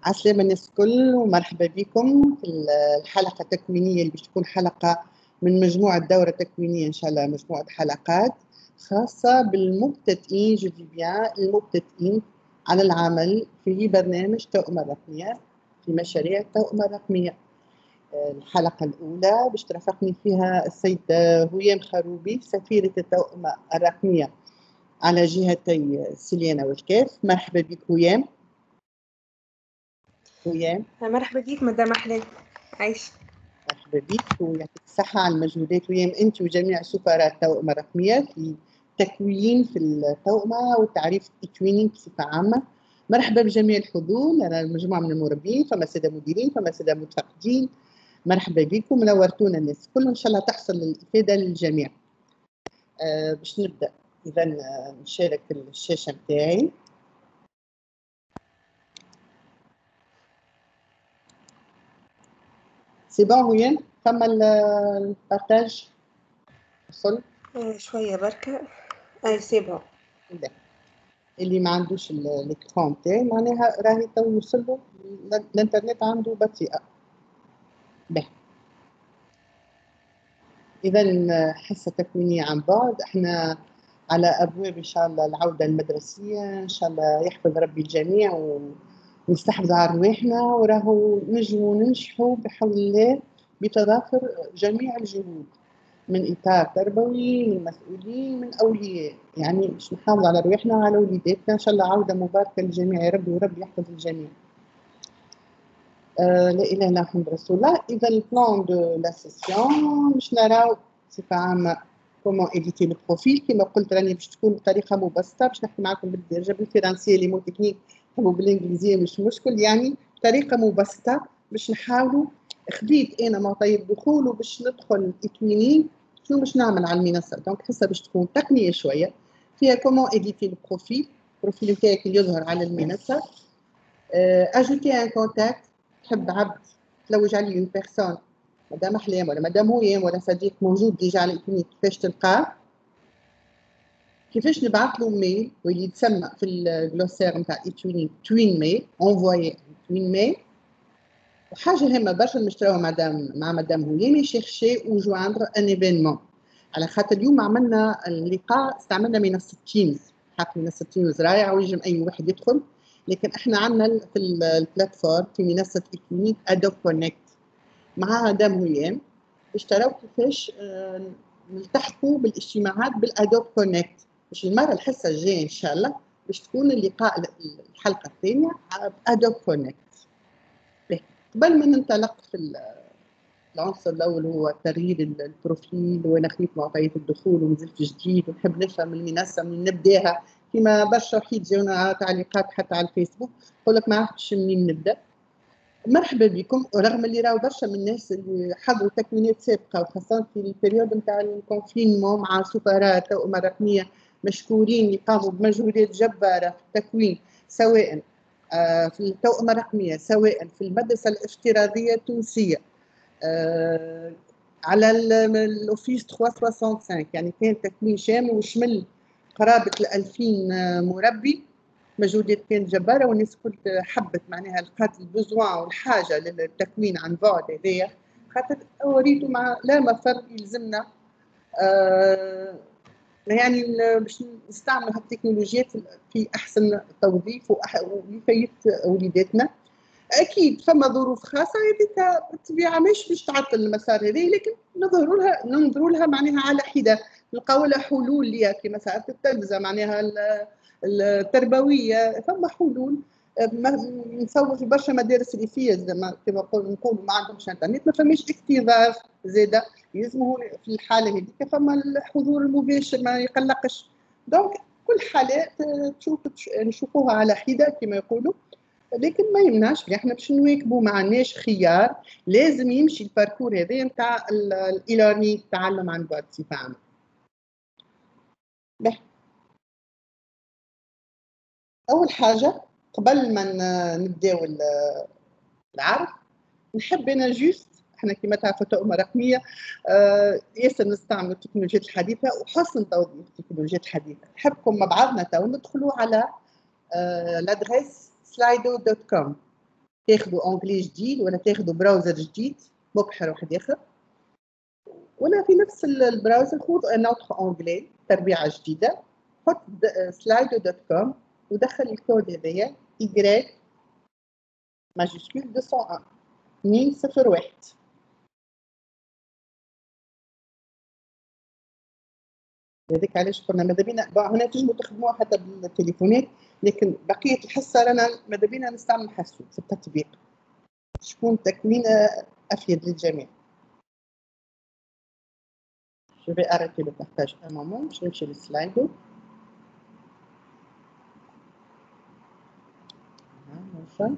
عسلامة الناس الكل ومرحبا بكم في الحلقة التكوينية اللي باش تكون حلقة من مجموعة دورة تكوينية إن شاء الله، مجموعة حلقات خاصة بالمبتدئين المبتدئين على العمل في برنامج توأمة رقمية في مشاريع التوأمة الرقمية. الحلقة الأولى باش ترافقني فيها السيدة هيام خروبي سفيرة التوأمة الرقمية على جهتي سليانة والكاف. مرحبا بك هيام. مرحبا بيك مدام أحلام. عايش. مرحبا بك ويعطيك الصحة على المجهودات ويام أنت وجميع سفراء التوأمة الرقمية في تكوين في التوأمة وتعريف التكوين بصفة عامة. مرحبا بجميع الحضور، أنا مجموعة من المربين، فما سادة مديرين، فما سادة متفقدين. مرحبا بكم، نورتونا الناس كل إن شاء الله تحصل الإفادة للجميع. باش نبدأ إذا نشارك الشاشة متاعي. سي بون وين ثم البارتاج وصل شوية بركة. أي سي بون. اللي ما عندوش الإكران تاعي معناها راهي تو يوصل له الإنترنت عنده بطيئة. باهي. إذا حصة تكوينية عن بعد، إحنا على أبواب إن شاء الله العودة المدرسية، إن شاء الله يحفظ ربي الجميع ونستحفظ على رواحنا، وراهو نجموا ننجحوا بحول الله بتضافر جميع الجهود من إطار تربوي، من مسؤولين، من أولياء، يعني باش نحافظوا على رواحنا وعلى وليداتنا. إن شاء الله عودة مباركة للجميع يا ربي، وربي يحفظ الجميع. لا إله إلا محمد رسول الله. إذا البلان دو لا سيسيون باش نراو بصفة عامة كومون إديتي لو بروفيل. كيما قلت راني باش تكون بطريقة مبسطة، باش نحكي معاكم بالدارجة بالفرنسية لي مو تكنيك تحبوا بالإنجليزية مش مشكل، يعني بطريقة مبسطة باش نحاولوا. خديت أنا معطيات الدخول وباش ندخل إكميني شنو باش نعمل على المنصة. دونك حسها باش تكون تقنية شوية، فيها كومون إديتي لو بروفيل نتاعك اللي يظهر على المنصة. أجوتي ان كونتاكت، تحب عبد تلوج عليه اون بيرسون، مدام أحلام ولا مدام هيام ولا صديق موجود ديجا على الإنترنت، كيفاش تلقاه؟ كيفاش نبعث له ميل واللي يتسمى في الجلوسير نتاع توين ميل، انفويي توين ميل. وحاجة هامة برشا نشتراوها مع مدام هيام، يشيرشي وجواندر ان ايفينمون. على خاطر اليوم عملنا اللقاء استعملنا منصة تيمز، حق منصة تيمز رائعة وينجم أي واحد يدخل، لكن احنا عندنا في البلاتفورم في منصة إكلينيك أدوب كونكت مع مدام هيام باش تراو كيفاش نلتحقوا بالاجتماعات بالأدوب كونكت، باش المرة الحصة الجاية إن شاء الله باش تكون اللقاء الحلقة الثانية بأدوب كونكت. قبل ما ننطلق في العنصر الأول هو تغيير البروفيل، وأنا خديت معطيات الدخول ونزلت جديد ونحب نفهم المنصة من نبداها، كيما برشا وحيد جاونا تعليقات حتى على الفيسبوك يقول لك ما عرفتش منين نبدا. مرحبا بكم، ورغم اللي راهو برشا من الناس اللي حضروا تكوينات سابقه وخاصه في البريود نتاع الكونفينمون مع سفراء التوأمة الرقميه مشكورين اللي قاموا بمجهودات جباره في التكوين، سواء في التوأمة الرقميه سواء في المدرسه الافتراضيه التونسيه على الأوفيس 365، يعني كان تكوين شامل وشمل قرابة 2000 مربي. مجهودات كانت جبارة والناس كل حبت معناها لقات البزوان والحاجة للتكوين عن بعد هذايا، خاطر وريتوا مع لا مفر يلزمنا يعني باش نستعمل هالتكنولوجيات في أحسن توظيف ولفاية وليداتنا. اكيد فما ظروف خاصه هذيك بالطبيعه مش باش تعطل المسار هذه، لكن ننظروا لها معناها على حده، نلقاو لها حلول ليها كما صارت التلفزه معناها التربويه، فما حلول. نصور في برشا مدارس ريفيه كما نقولوا ما عندهمش انترنت، ما فماش اكتظاظ زاده، يلزموا في الحاله هذيك فما الحضور المباشر ما يقلقش. دونك كل حالات نشوفوها على حده كما يقولوا، لكن ما يمنعش احنا باش نواكبوا ما عندناش خيار، لازم يمشي الباركور هذا نتاع الايلرنينغ التعلم عن بعد بصفه عامه. اول حاجه قبل ما نبداو العرض نحب انا جوست، احنا كما تعرفوا توأمة رقميه ياسر نستعملوا التكنولوجيات الحديثه وحسن توظيف التكنولوجيات الحديثه. نحبكم مع بعضنا تو ندخلوا على لادريس slido.com. تاخذوا انجلي جديد ولا تاخذوا براوزر جديد مبحر واحد اخر، ولا في نفس البراوزر خذوا ان اوتر انجلي تربيعه جديده، حط slido.com ودخل الكود هذايا Y ماجيسكول 201 201. هذيك علاش قلنا ماذا بينا هنا تنجموا تخدموها حتى بالتليفونات، لكن بقيه الحصه رانا ماذا بينا نستعمل حاسوب في التطبيق تكون تكوينه افيد للجميع. Je vais arrêter le partage un moment, je vais chez le slide. Voilà,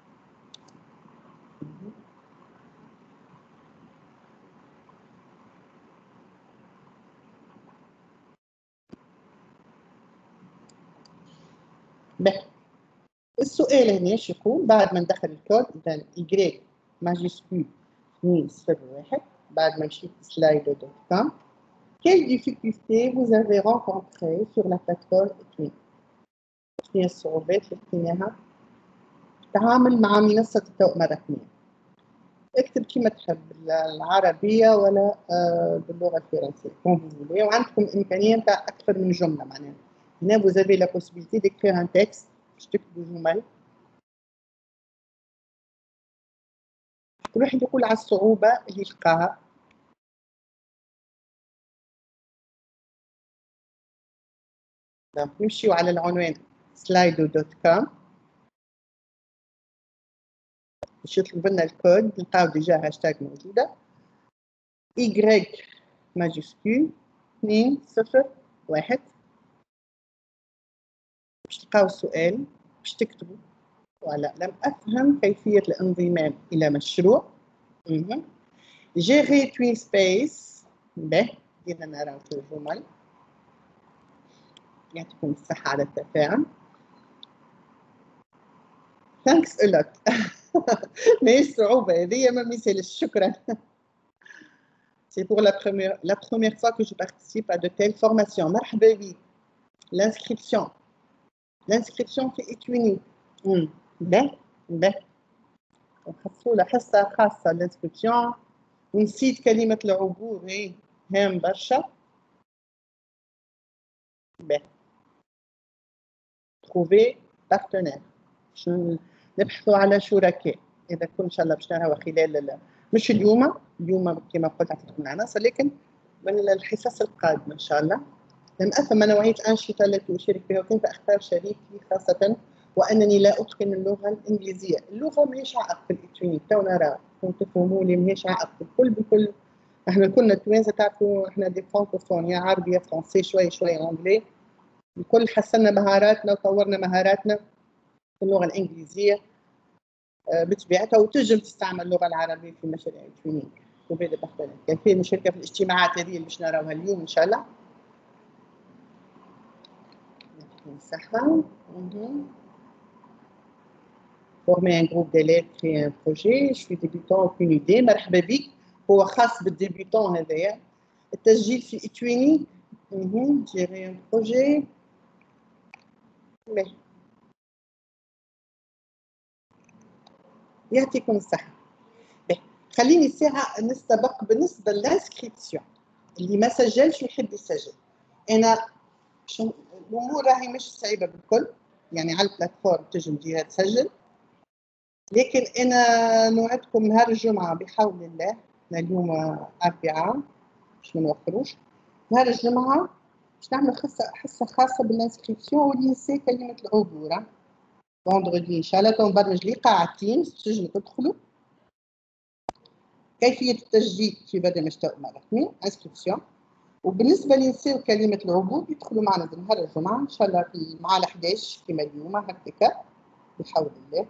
باهي. السؤال هنا ايش يقول بعد ما ندخل الكود؟ اذا Y ماجيسكول 201 بعد ما مشيت slido.com. Quelles difficultés vous avez rencontrées sur la plateforme Etui؟ شنو هي الصعوبات اللي لقيناها في التعامل مع منصة التوأمة الرقمية؟ اكتب كما تحب بالعربية ولا باللغة الفرنسية كون فولي، وعندكم إمكانية نتاع أكثر من جملة معناها. هنا vous avez la possibilité d'écrire un texte باش تكتبوا جمل. كل واحد يقول على الصعوبة اللي لقاها. نمشيو على العنوان slido.com باش يطلب لنا الكود، نلقاو ديجا هاشتاج موجودة Y ماجيسكول 201 باش تلقاو السؤال باش تكتبوا. ولا لم أفهم كيفية الانضمام إلى مشروع. جيري توين سبيس. به بدينا نراو في الجمل. يعطيكم الصحة على التفاعل. Thanks a lot. ماهيش صعوبة هذيا ما مثالش. شكرا. C'est pour la première fois que je participe à de telles formations. مرحبا بك. L'inscription في إتويني. به نخصصوا له حصة خاصة الانسكريبسيون. ونسيت كلمة العبور هي هام برشا. به trouver partenaire. نبحثوا على شركاء. إذا كن إن شاء الله باش نراو خلال مش اليوم كما قلت عطيتكم العناصر، لكن من الحصص القادمة إن شاء الله. لم أفهم نوعية الأنشطة التي أشارك فيها وكيف أختار شريكي، خاصة وأنني لا أتقن اللغة الإنجليزية. اللغة ماهيش عائق في الإتويني، تو نرى كنتوا تفهموني ماهيش عائق بالكل. احنا كلنا التوانسة تعرفوا احنا دي فرانكوفون، يا عربي يا فرنسي شوية أنجلي. الكل حسنا مهاراتنا وطورنا مهاراتنا في اللغة الإنجليزية بطبيعتها، وتنجم تستعمل اللغة العربية في مشاريع الإتويني. وبهذا بختلف كيفية المشاركة في الاجتماعات هذه اللي باش نراوها اليوم إن شاء الله. Former un groupe d'élèves, créer un projet. Je suis débutant, aucune idée. مرحبا بك. هو خاص بالديبيوتون هذايا. التسجيل في إتويني. gérer un projet. يعطيكم الصحة. خليني الساعة نستبق بالنسبة للانسكريبسيون. اللي ما سجلش ويحب يسجل. أنا الأمور راهي مش صعيبة بالكل، يعني على البلاتفورم تنجم تجيها تسجل، لكن أنا نوعدكم نهار الجمعة بحول الله. اليوم أربعاء باش ما نوفروش. نهار الجمعة باش نعمل حصة خاصة بالانسكريبسيون واللي ينسى كلمة العبور. فوندردي إن شاء الله تنبرمج لي قاعة تيمز تنجموا تدخلوا. كيفية التسجيل في برنامج توأمة رقمي انسكريبسيون. وبالنسبة اللي ينساو كلمة العبور يدخلوا معنا نهار الجمعة إن شاء الله مع 11 كما اليوم هكاكا بحول الله.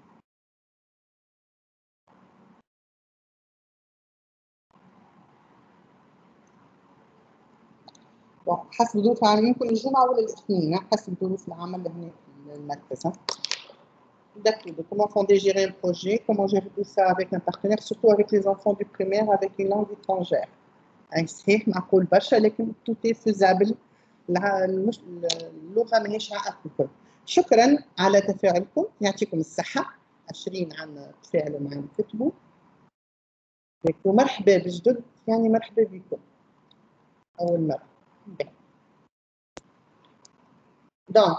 حسب ظروف العمل يمكن الجمعة ولا الاثنين، حسب ظروف العمل هنا في المركز. D'accord, de comment fonder gérer un projet, comment gérer tout ça avec un partenaire, surtout avec les enfants du primaire avec une langue étrangère. يعني صحيح معقول برشا لكن tout est faisable. اللغة ماهيش عائق الكل. شكرا على تفاعلكم، يعطيكم الصحة. 20 عنا تفاعلوا معنا كتبوا. ومرحبا بجدد، يعني مرحبا بكم أول مرة. دونك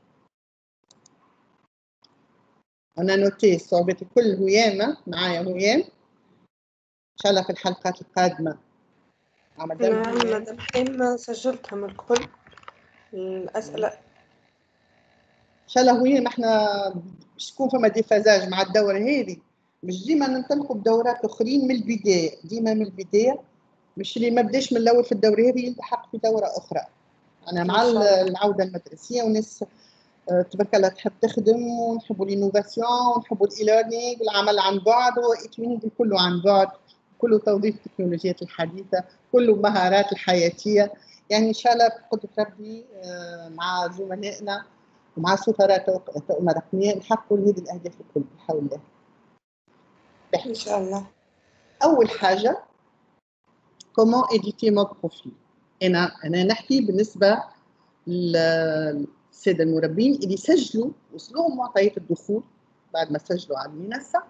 أنا نوتي الصعوبات الكل هيامة معايا هيام إن شاء الله في الحلقات القادمة. نعم مدام حليم سجلتهم الكل الأسئلة. إن شاء الله هيام احنا باش تكون فما ديفازاج مع الدورة هذه، مش ديما ننطلقوا بدورات أخرين من البداية، ديما من البداية، مش اللي ما بداش من الأول في الدورة هذه يلتحق في دورة أخرى. أنا مع العودة المدرسية وناس تبارك الله تحب تخدم ونحبوا الانوفاسيون ونحبوا الايليرنينغ والعمل عن بعد والتوينينغ كله عن بعد، كله توظيف التكنولوجيات الحديثه، كله مهارات الحياتيه. يعني ان شاء الله بقدره ربي مع زملائنا ومع سفراء التأمة الرقميه نحققوا هذه الاهداف الكل بحول الله. ان شاء الله. اول حاجه كومون ايديتي مون بروفيل. انا نحكي بالنسبه الساده المربين اللي سجلوا وصلوهم معطيات الدخول بعد ما سجلوا على المنصه،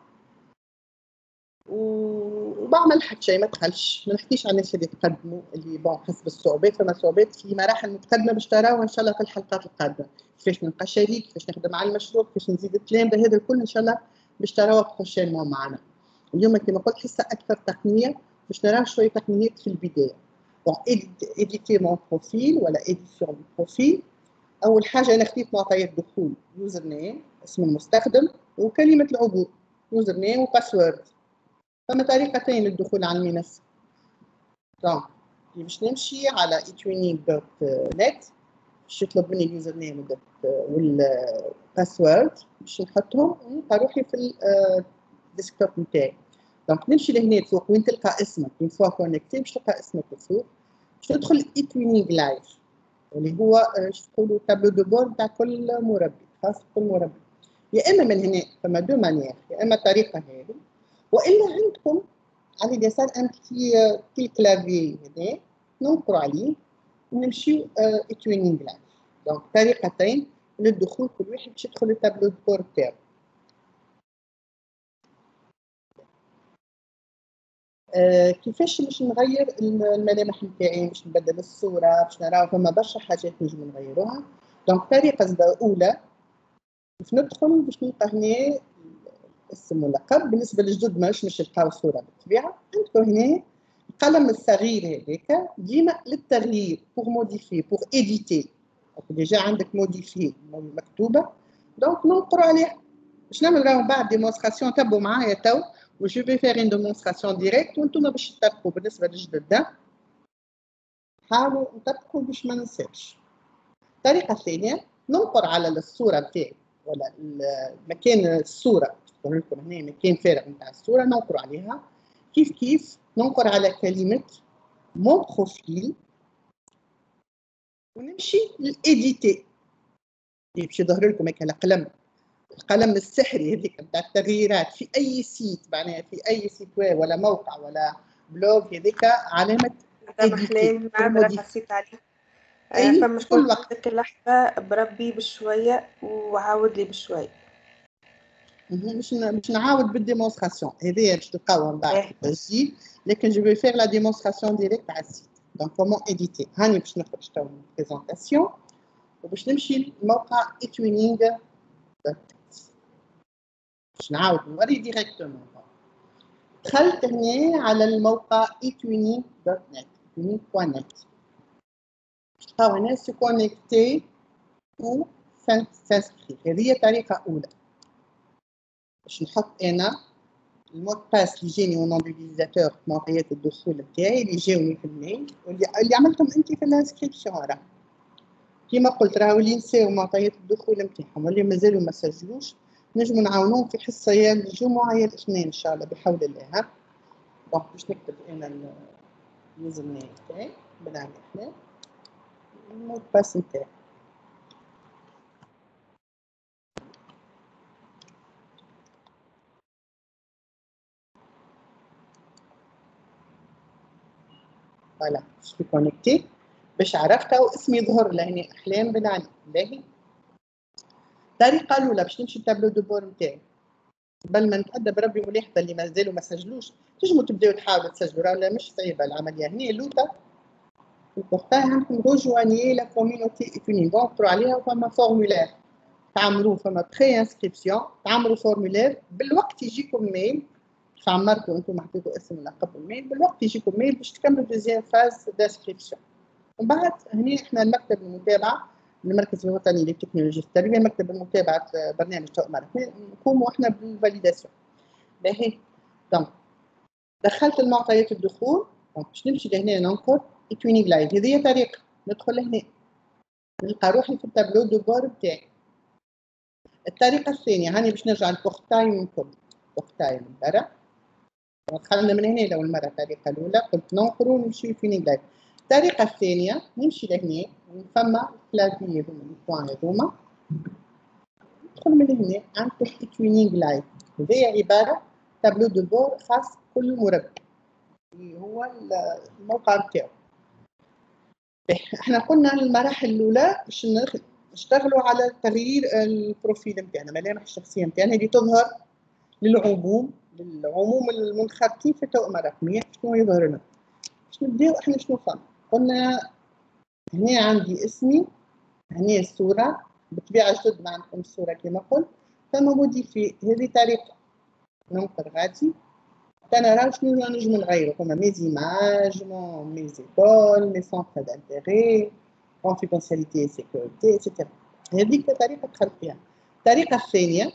وبعمل حتى شيء ما دخلش. ما نحكيش عن الناس اللي تقدموا اللي بون حسب الصعوبات، فما صعوبات في مراحل متقدمه باش تراوها ان شاء الله في الحلقات القادمه، كيفاش نلقى شريك، كيفاش نخدم على المشروع، كيفاش نزيد التلامذه، هذا الكل ان شاء الله باش تراوها بروشينمون معنا. اليوم كما قلت حصه اكثر تقنيه باش نراو شويه تقنيات في البدايه. بون ايديتي مون بروفيل ولا ايديسيون بروفيل. أول حاجة أنا خديت معطيات دخول يوزر نيم اسم المستخدم وكلمة العبور يوزر نيم وباسورد. فما طريقتين للدخول على المنصة. دونك باش نمشي على etwinning.net باش يطلب مني اليوزر نيم والباسورد باش نحطهم ونلقى روحي في الديسكتوب نتاعي. دونك نمشي لهنا فوق وين تلقى اسمك، وين فوا كونيكتي باش تلقى اسمك فوق، باش تدخل etwinning لايف اللي هو ايش تقولوا تابلو دو بورد تاع كل مربي، خاص كل مربي. يا اما من هنا فما دو مانيير، يا اما الطريقه هذه، والا عندكم على اليسار ان بتي كلافي هنا ننقروا عليه ونمشيو اتوينينغ لايف. دونك طريقتين للدخول، كل واحد باش يدخل التابلو دو بورد تاعو. كيفاش باش نغير الملامح نتاعي، باش نبدل الصوره، باش نراو فما برشا حاجات نجم نغيروها. دونك الطريقه الاولى باش ندخل باش نلقى هنا اسم ولقب. بالنسبه للجدد مش نلقاو صوره بالطبيعه. عندكم هنا القلم الصغير هذاك ديما للتغيير بوغ موديفي بوغ ايديتي. ديجا عندك موديفي مكتوبه، دونك ننقروا عليها باش نعمل راهو بعد ديمونستراسيون. تبعوا معايا تو وجو في فيغ ان ديمونستراسيون ديريكت وانتم باش تطبقوا. بالنسبه للجدد حاولوا نطبقوا باش ما ننساش. الطريقه الثانيه ننقر على الصوره نتاعي ولا مكان الصوره، نقول لكم هنا مكان فارغ نتاع الصوره ننقر عليها. كيف ننقر على كلمه مون بروفيل ونمشي للايديتي باش يظهر لكم هيك القلم السحري هذيك نتاع التغييرات في اي سيت، معناها في اي سيت ويب ولا موقع ولا بلوج، هذيك علامه ايديتي. معذره قصيت عليك. فما شكون ديك اللحظه بربي بشويه وعاود لي بشويه. باش نعاود بالديمونستراسيون هذه باش تلقاوها من بعد في التسجيل، لكن جو في فيغ لا ديمونستراسيون ديريكت على السيت. دونك كومون ايديتي. هاني باش نخرج تو من البريزونطاسيون وباش نمشي لموقع etwinning.net باش نعاود نوري ديريكتومون. دخلت هنا على الموقع etwinning.net etwinning.net باش تلقاو هنا سو كونيكتي و سانسكري. هذه طريقه اولى باش نحط انا المود باس اللي جاني ونون ديفيزاتور معطيات الدخول نتاعي اللي جاوني في الميل واللي عملتهم انت في الانسكريبسيون. راه كيما قلت راهو اللي نساو معطيات الدخول نتاعهم واللي مازالوا ما سجلوش نجموا نعاونوهم في حصه يا الجمعه يا الاثنين ان شاء الله بحول الله. ها دونك باش نكتب انا اليوزر نيم نتاعي بالعمل احنا المود باس نتاعي. فوالا شو كونيكتي باش عرفتها واسمي يظهر لهني احلام بن علي. باهي الطريقه الاولى باش نمشي التابلو دو بور نتاعي قبل ما نتأدب بربي ملاحظة اللي مازالوا ما سجلوش، تنجموا تبداو تحاولوا تسجلوا، راه مش صعيبة العملية. هنا اللوطة في البورتاي عندكم روجوانيي لا كوميونيتي ايتونيغ، تقروا عليها وفما فورمولير تعملوه، فما بري انسكريبسيون، تعملوا فورمولير، بالوقت يجيكم ميل عمرتوا انتم حطيتوا اسم لقب الميل، بالوقت يجيكم ميل باش تكملوا دوزيام فاز دانسكريبسيون. ومن بعد هنا احنا المكتب المتابعه، المركز الوطني للتكنولوجيا التربيه، مكتب المتابعه برنامج تؤمر، نقوموا احنا بالفاليداسيون. باهي دونك دخلت المعطيات الدخول، باش نمشي لهنا ننقر توينينغ لايف، هذه طريقه ندخل لهنا نلقى روحي في التابلو دو بور بتاعي. الطريقه الثانيه هاني باش نرجع للبورتاي منكم، بورتاي من برا، دخلنا من هنا لأول مرة. الطريقة الأولى قلت ننقر ونمشي في لايف. الطريقة الثانية نمشي لهنا ونفما الكلافي هذوما البوان هذوما، ندخل من هنا عندكم توينينغ لايف، هذه عبارة تابلو دو بور خاص كل مربي اللي هو الموقع نتاعو. احنا قلنا المراحل الأولى باش نشتغلوا على تغيير البروفيل نتاعنا، ملامح الشخصية نتاعنا اللي تظهر للعموم المنخرطين في التوأمة الرقمية. شنو يظهر لنا؟ باش نبداو احنا شنو فما؟ قلنا هنا عندي اسمي، هنا الصورة، بالطبيعة جدد ما عندكم الصورة كما قلت، فما موديفي. هذه طريقة ننقر غادي تنرى شنو نجم نغيرو، هما مي زيماج، مي زيكول، مي سونتر دانتيغي، كونفيدونسياليتي سيكوريتي اكسترا. هذيك طريقة دخلت فيها. الطريقة الثانية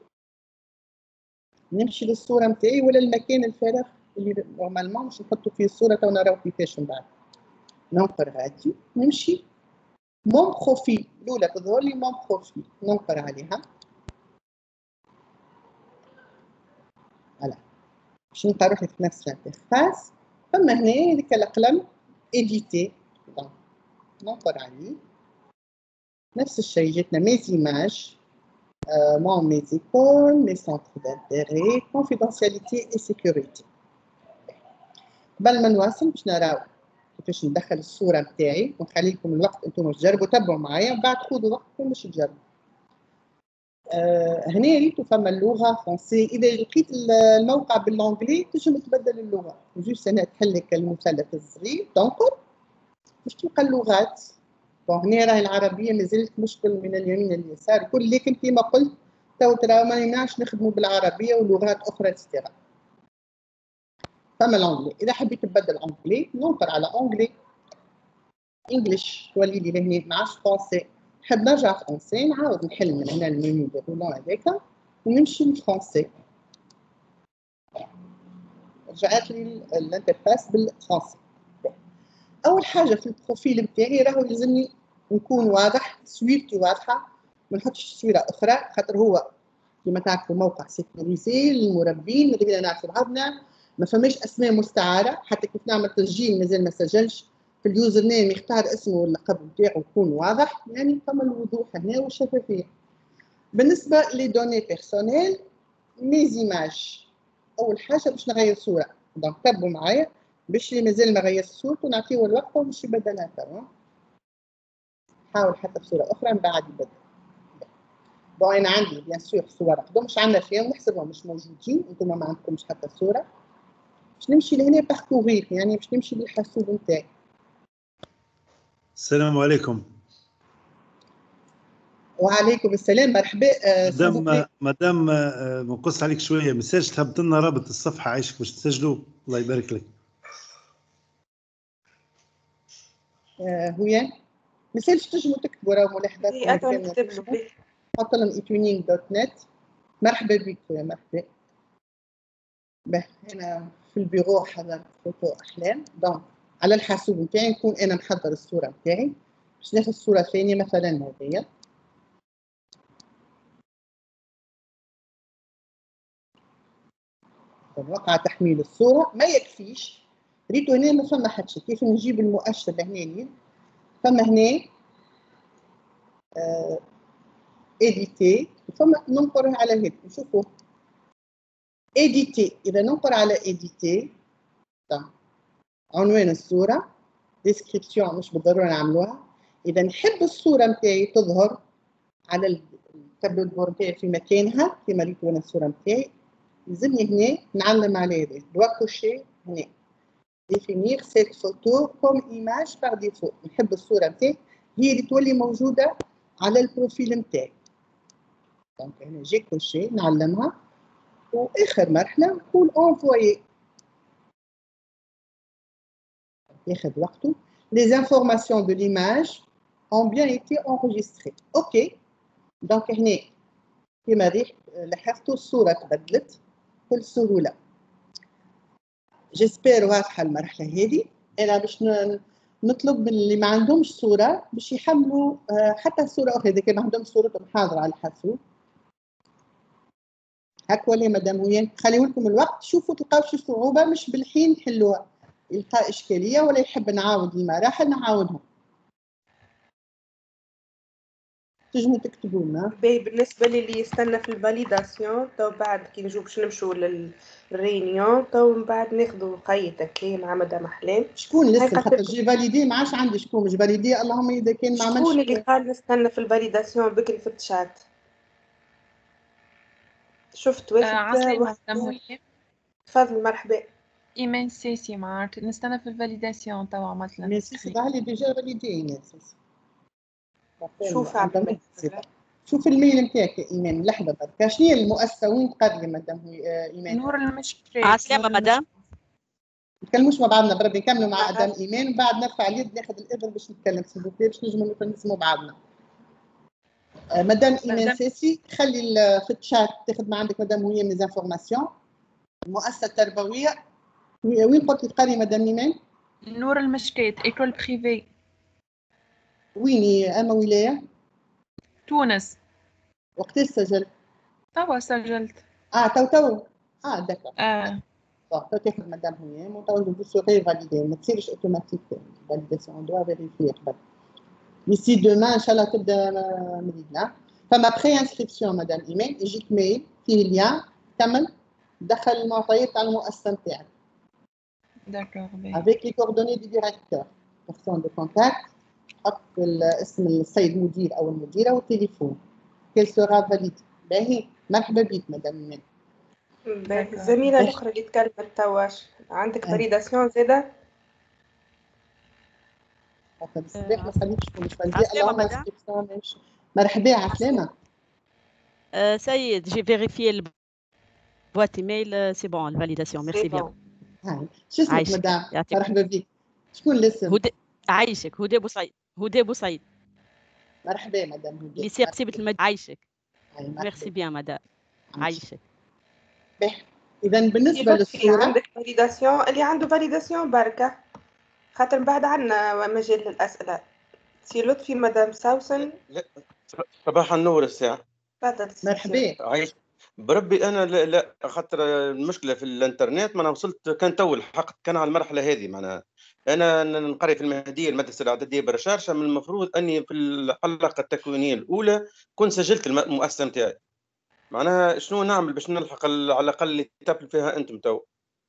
نمشي للصورة نتاعي ولا المكان الفارغ اللي نورمالمون باش نحطوا فيه الصورة، تو نراو كيفاش من بعد. ننقر هاتي نمشي مون بروفيل، الأولى تظهر لي مون بروفيل، ننقر عليها. فوالا باش نلقى روحي في نفس الانترفاس. ثم هنا هذيك القلم إديتي، ننقر عليه. نفس الشيء جاتنا مي زيماج، مون ميزيكول، مي سونتر دانتيغي، كونفيدونسياليتي اي سيكوريتي. قبل ما نواصل باش نراو كيفاش ندخل الصورة نتاعي، ونخلي لكم الوقت انتم تجربوا، تبعوا معايا ومن بعد خذوا وقتكم باش تجربوا. هنا ريتو فما اللغة فرونسي، إذا لقيت الموقع باللونجلي تنجم تبدل اللغة، جوست هنا تحل لك المثلث الصغير تنقر باش تلقى اللغات. هنا راهي العربية مازالت مشكل من اليمين لليسار كل، لكن كما قلت تو ترى ما يمنعش نخدموا بالعربية ولغات أخرى اكسترا. فما الانجلي، اذا حبيت تبدل انجلي ننقر على انجلي، انجلش تولي لي لهنا 12 فرونسي. نحب نرجع فرونسي نعاود نحل من هنا المنيو ديرولون هذاك ونمشي للفرونسي، رجعت لي الانترفاس بالفرونسي. اول حاجه في البروفيل نتاعي راهو لازمني نكون واضح، تصويرتي واضحه، ما نحطش تصويره اخرى، خاطر هو كما تعرفوا موقع سيكوريزي للمربين، ماذا بينا نعرفوا بعضنا، ما فماش اسماء مستعاره، حتى كيف نعمل تسجيل مازال ما سجلش في اليوزر نيم يختار اسمه واللقب نتاعو يكون واضح، يعني فما الوضوح هنا والشفافيه. بالنسبه لي دوني بيرسونيل، مي زيماج، اول حاجه باش نغير صوره، دونك تبعوا معايا باش اللي مازال ما غيرش صورته نعطيه الوقت باش يبدلها توا. حاول حتى بصوره اخرى من بعد يبدل. بون انا عندي بيان سور صور قدام مش عندنا فيهم، نحسبهم مش موجودين، انتم ما عندكمش حتى صوره. باش نمشي لهنا باركورير، يعني باش نمشي للحاسوب نتاعي. السلام عليكم. وعليكم السلام، مرحبا. مدام منقص عليك شويه، مساج تهبط لنا رابط الصفحه عايشك باش تسجلوا، الله يبارك لك. هويا مساج تنجموا تكتبوا راهو ملاحظات نكتب له، حط لهم etuning.net. مرحبا بك يا مرحبا. هنا في البيرو حضرت فوتو احلام، دونك على الحاسوب نتاعي نكون انا محضر الصوره نتاعي باش ناخذ صوره ثانيه مثلا هذيا. وقع تحميل الصوره ما يكفيش، ريتو هنا ما فما حتى شيء، كيف نجيب المؤشر لهنا؟ فما هنا اديتي، فما ننقر على هيك نشوفوا اديتي. اذا ننقر على اديتي عنوان الصوره، ديسكريبسيون مش بالضروره نعملوها. اذا نحب الصوره نتاعي تظهر على تابلو دبور نتاعي في مكانها كيما ريتو انا الصوره نتاعي. يلزمني هنا نعلم على هذا دوا كوشي هنا définir cette photo comme image par défaut. نحب الصوره نتاعي هي اللي تولي موجوده على البروفيل نتاعي. دونك هنا جي كوشي نعلمها واخر مرحله نقول envoyer. ياخذ وقته. Les informations de l'image ont bien été enregistrées. OK. دونك هنا كما لاحظتوا الصورة تبدلت بكل سهولة. جيسبير واضحة المرحلة هذه. أنا باش نطلب من اللي ما عندهمش صورة باش يحملوا حتى صورة أخرى إذا كان ما عندهمش صورتهم حاضرة على الحاسوب. هاك ولا مدام ويان خليو لكم الوقت شوفوا تلقاو شي صعوبة مش بالحين نحلوها. يلقى إشكالية ولا يحب نعاود المراحل نعاودهم. تنجموا تكتبوا لنا. بالنسبة للي يستنى في الفاليداسيون تو بعد كي نجوا باش نمشوا للرينيون تو من بعد ناخذوا قيد هكا مع مدام أحلام. شكون لسه خاطر جي فاليدي ما عادش عندي شكون مش فاليدي اللهم إذا كان ما عملش. شكون اللي قال نستنى في الفاليداسيون بكري في الشات؟ شفت واحد تفضل مرحبا. إيمان سيسي مارت نستنى في الفاليداسيون توا عملت لها سيسي علي ديجا فاليدي. شوف عملت شوف الميل نتاعك يا ايمان لحظه برك. شنو هي المؤسسه وين تقري مدام ايمان؟ نور المشكري. عسلامة مدام. نتكلموش مع بعضنا بربي نكملوا مع مدام ايمان وبعد نرفع اليد ناخذ الاذن باش نتكلم سيبوكلي باش نجموا نسمعوا بعضنا. مدام ايمان سيسي خلي في الشات تاخذ ما عندك مدام وهي ميز انفورماسيون. المؤسسه التربويه وين قلت تقري مدام ايمان؟ نور المشكات ايكول بريفي. ويني اما ولايه؟ تونس. وقت سجلت؟ توا سجلت. تو داكور. تو تاخذ مدام هيام وتو جو سوري فاليدي ما تصيرش اوتوماتيك فاليداسيون دوا فيريفي قبل. ديسي دومان ان شاء الله تبدا مدينه. فما بري انسكريبسيون مدام ايمان يجيك ميل فيه ليان كمل دخل المعطيات تاع المؤسسه نتاعك. داكور افيك لي كوردوني دي ديريكتور بيرسون دو كونتاكت. حط اسم السيد المدير او المديره والتليفون. كيل سورا فاليد. باهي مرحبا بك مدام ايمان. الزميله الاخرى اللي تكلمت تواش عندك فاليداسيون زاده؟ الصباح ما خليتش مش فاليدي. اللهم مرحبا عسلامه. سيد جي فيريفي البوات ايميل سي بون الفاليداسيون ميرسي بيان. هاي شو اسمك مدام؟ مرحبا بك. شكون الاسم؟ عايشك هدى بوسعيد. هدى بوسعيد. مرحبا مدام هدى. ليسي قصيبة المد. عايشك. ميرسي بيان مدام. عايشك. اذا بالنسبه للصوره عندك فاليداسيون اللي عنده فاليداسيون بركه خاطر بعد عندنا مجال للاسئله. سي لطفي مدام سوسن. صباح النور الساعه. تفضل. مرحبا. عايش بربي انا لا خاطر المشكله في الانترنت ما انا وصلت كان تو الحق كان على المرحله هذه معناها انا نقري في المهديه المدرسه الاعداديه برشارشه من المفروض اني في الحلقه التكوينيه الاولى كنت سجلت المؤسسه نتاعي معناها شنو نعمل باش نلحق على الاقل اللي تابل فيها انتم تو.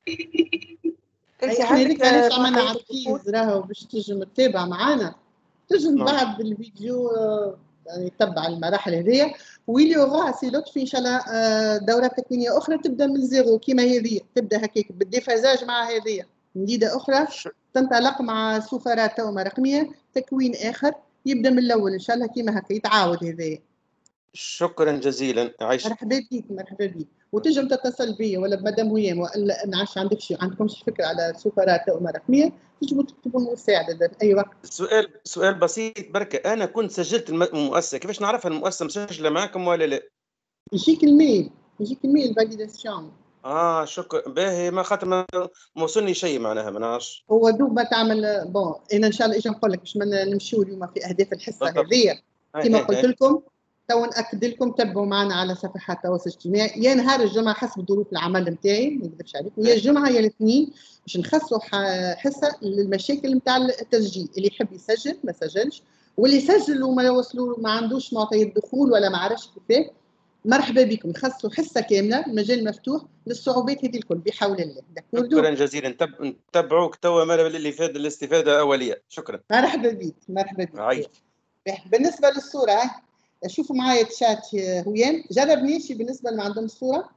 انت عندك علاش عملنا عركيز راهو باش تنجم تتابع معنا تنجم بعد الفيديو يعني تتبع المراحل هذيا ويلي يوغا سي لطفي ان شاء الله دورات تكوينيه اخرى تبدا من زيرو كيما هذه تبدا هكاك بالديفازاج مع هذه جديده اخرى تنطلق مع سفرات توما رقميه تكوين اخر يبدا من الاول ان شاء الله كيما هكا يتعاود هذايا. شكرا جزيلا. عايشة. مرحبا بك مرحبا بك. وتنجم تتصل بي ولا بمدام هيام ولا نعرفش عندكمش فكره على سفرات توما رقميه تنجموا تكتبوا المساعده في اي وقت. سؤال بسيط بركه انا كنت سجلت المؤسسه كيفاش نعرفها المؤسسه مسجله معكم ولا لا؟ يجيك الميل فاليداسيون. شكرا باهي ما خاطر ما وصلني شيء معناها ما نعرفش. هو دوب ما تعمل بون انا ان شاء الله اجي نقول لك باش ما نمشيو اليوم في اهداف الحصه هذه كما قلت لكم تو ناكد لكم تبعوا معنا على صفحات التواصل الاجتماعي يا نهار الجمعه حسب ظروف العمل نتاعي ما نكذبش عليكم يا الجمعه يا الاثنين باش نخصوا حصه للمشاكل نتاع التسجيل اللي يحب يسجل ما سجلش واللي سجل وما يوصلوا ما عندوش معطيات دخول ولا ما عرفش كيفاه مرحبا بكم نخصوا حصه كامله المجال مفتوح للصعوبات هذه الكل بحول الله. شكرا جزيلا نتبعوك توا ما اللي فاد الاستفاده اوليه. شكرا. مرحبا بك مرحبا بك. بالنسبه للصوره شوفوا معايا تشات هويان، جرب نيشي بالنسبه اللي ما عندهم الصوره،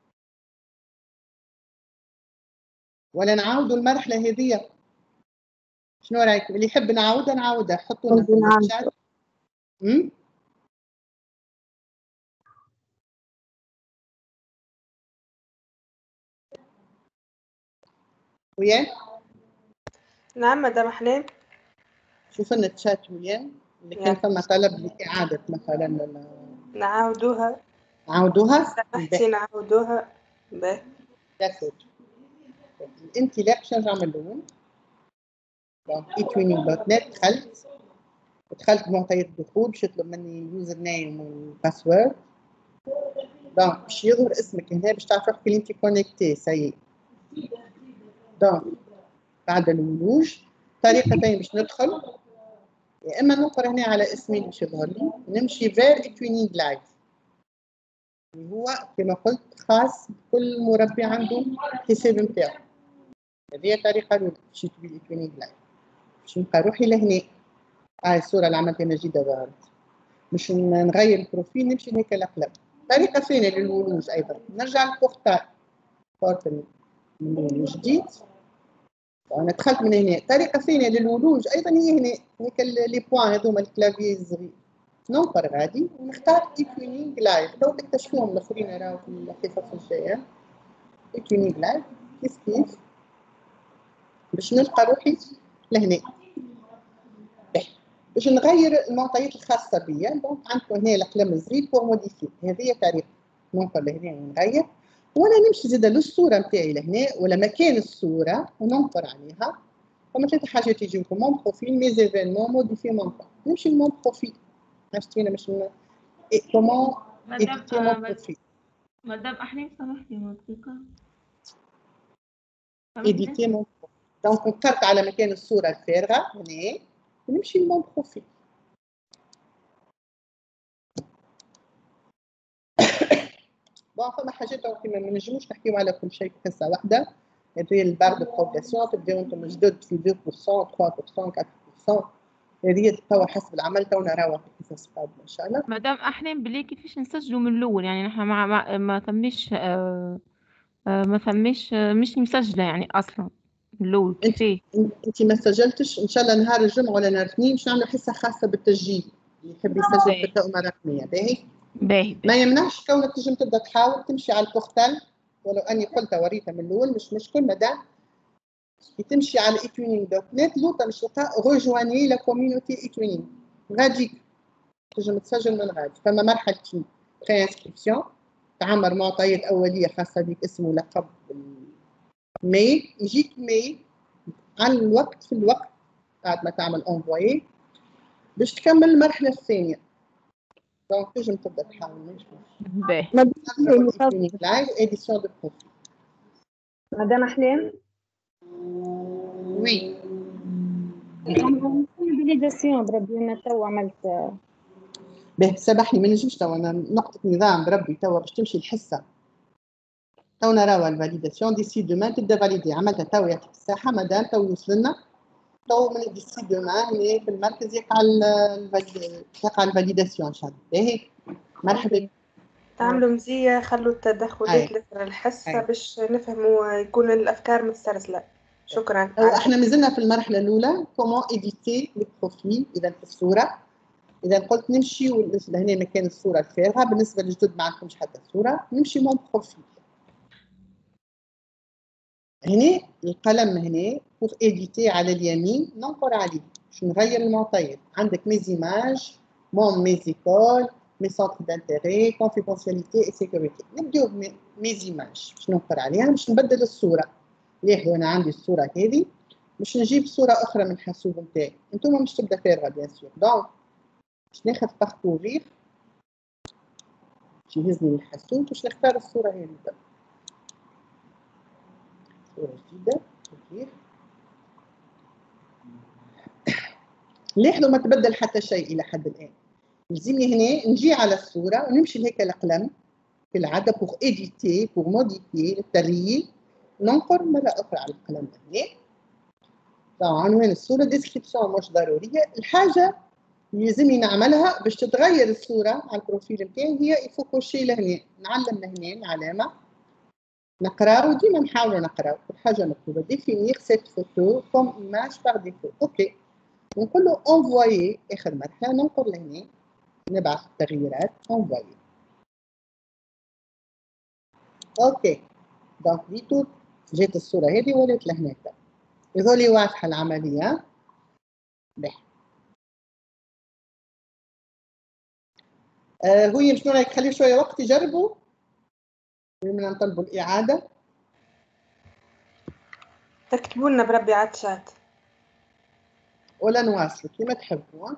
ولا نعاودوا المرحله هذه؟ شنو رايكم؟ اللي يحب نعاودها حطوا لنا في الشات. ويان؟ نعم مدام أحلام. شوف لنا الشات ويان اللي كان فما طلب لإعادة مثلا نعاودوها. سمحتي نعاودوها. باهي. الانطلاق باش نرجع من الأول. e-twinning.net دخلت بمعطيات الدخول باش يطلب مني اليوزر نيم والباسورد. دونك باش يظهر اسمك هنا باش تعرف روحك اللي انت كونيكتي سي. دونك بعد الولوج طريقتين باش ندخل، يا اما نقرا هنا على اسمي باش يظهر لي، نمشي فير e-twinning لايف اللي هو كما قلت خاص بكل مربي عنده حساب نتاعو. هذه الطريقه الاولى مشيت بال e-twinning لايف باش نلقى روحي لهنا. هاي الصوره اللي عملتها جديده ظهرت، باش نغير البروفيل نمشي هيك الأقلام. طريقة ثانية للولوج أيضا نرجع للبورتال من جديد. أنا دخلت من هنا. طريقة ثانية للولوج أيضا هي هنا هيك لي بوان هذوما الكلافي الصغير. ننقر غادي ونختار e-twinning لايف. لو تكتشفوهم الآخرين راهو في الحصص الجاية. e-twinning لايف كيف باش نلقى روحي لهنا. باش نغير المعطيات الخاصة بيا. دونك عندكم هنا الأقلام الزريد بور موديفي. هذه طريقة ننقل لهنا ونغير، وأنا نمشي زاده للصورة نتاعي لهنا ولا مكان الصورة وننقر عليها. فما ثلاث حاجات يجيوكم: مون بروفيل، مي زيفينمون، موديفي مون كونت. نمشي لمون بروفيل. عرفتينا باش كومون إديتي مون بروفيل. مدام أحلام سامحني دقيقة. إديتي مون بروفيل. دونك نقرت على مكان الصورة الفارغة هنا ونمشي لمون بروفيل. بون فما حاجات كيما ما نجموش نحكيو على كل شيء في حصه واحده. هذه البار دو بروغريسيون تبداو انتم جدد في 2% 3% 4%. هذه توا حسب العمل تونا نراوها في الحصص القادمه ان شاء الله. مدام أحلام بلي كيفاش نسجلوا من الأول؟ يعني نحن ما ثميش ما ثميش مش مسجلة يعني أصلا من الأول. كيفاه؟ انت ما سجلتش. ان شاء الله نهار الجمعه ولا نهار الاثنين باش نعملوا حصه خاصه بالتسجيل اللي يحب يسجل في التوأمه الرقميه. باهي ما يمنعش كونك تنجم تبدا تحاول تمشي على البورتال، ولو اني قلتها وريتها من الاول مش مشكل. مادام تمشي على e-twinning.net لوطا مش تلقى rejoignez la communauté e-twinning غاديك تنجم تسجل من غادي. فما مرحلتين: بري انسكريبسيون تعمر معطيات اوليه خاصه بك اسم ولقب، ميل يجيك ميل على الوقت في الوقت بعد ما تعمل انفويي باش تكمل المرحله الثانيه. دونك تنجم تبدا تحاول. ماشي باهي. لايف اديسيون دو بروفيل. مدام أحلام. وي فاليداسيون بربي انا تو عملت. باهي سامحني ما نجمش توا انا نقطه نظام بربي توا باش تمشي الحصه. تو نراو الفاليداسيون ديسي دومان تبدا فاليدي. عملتها تو يعطيك الصحه مدام تو وصلنا. تو من ديسي دومان هنا في المركز يقع الفاليداسيون ان شاء الله. باهي مرحبا. تعملوا مزية، خلوا التدخلات لثر الحصة باش نفهموا يكون الأفكار متسلسلة. شكرا. احنا مازلنا في المرحلة الأولى كومون إديتي البروفيل. إذا في الصورة إذا قلت نمشي هنا مكان الصورة الفارغة بالنسبة للجدد ما عندكمش حتى صورة، نمشي مون بروفيل. هنا القلم هنا بور إديتي على اليمين ننقر عليه باش نغير المعطيات. عندك ميزيماج، مون ميزيكول، مي سونتر دانتيري، كونفيدونسياليتي اي سيكوريتي. نبداو بميزيماج باش ننقر عليها باش نبدل الصورة. ليه وانا عندي الصورة هذه باش نجيب صورة أخرى من الحاسوب نتاعي. انتوما مش تبدا فارغة بيان سور. دونك باش ناخذ باركورير باش يهزني للحاسوب باش نختار الصورة هذه. صورة جديدة تغيير. لاحظوا ما تبدل حتى شيء إلى حد الآن. لازمني هنا نجي على الصورة ونمشي لهيك القلم في العادة بور إديتي بور موديفي التغيير. ننقر مرة أخرى على القلم هنا. عنوان الصورة ديسكريبسيون مش ضرورية. الحاجة يلزمني نعملها باش تتغير الصوره على البروفيل نتاعي. هي يفوكوشي لهنا، نعلم لهنا العلامه، نقراو ديما، نحاولوا نقراو كل حاجه مكتوبه. ديفينير سيت فوتو كوم ايماج بار ديفو. اوكي، نقول له انفوايي اخر مرحله، ننقر لهنا نبعث التغييرات انفوايي. اوكي دونك ديتو جات الصوره هذه ولات لهنا. يظهر واضحه العمليه. باهي هو شنو رايك خليه شويه وقت يجربوا بدنا نطلبوا الاعاده؟ تكتبوا لنا بربي على الشات ولا نواصلوا كيما تحبوا.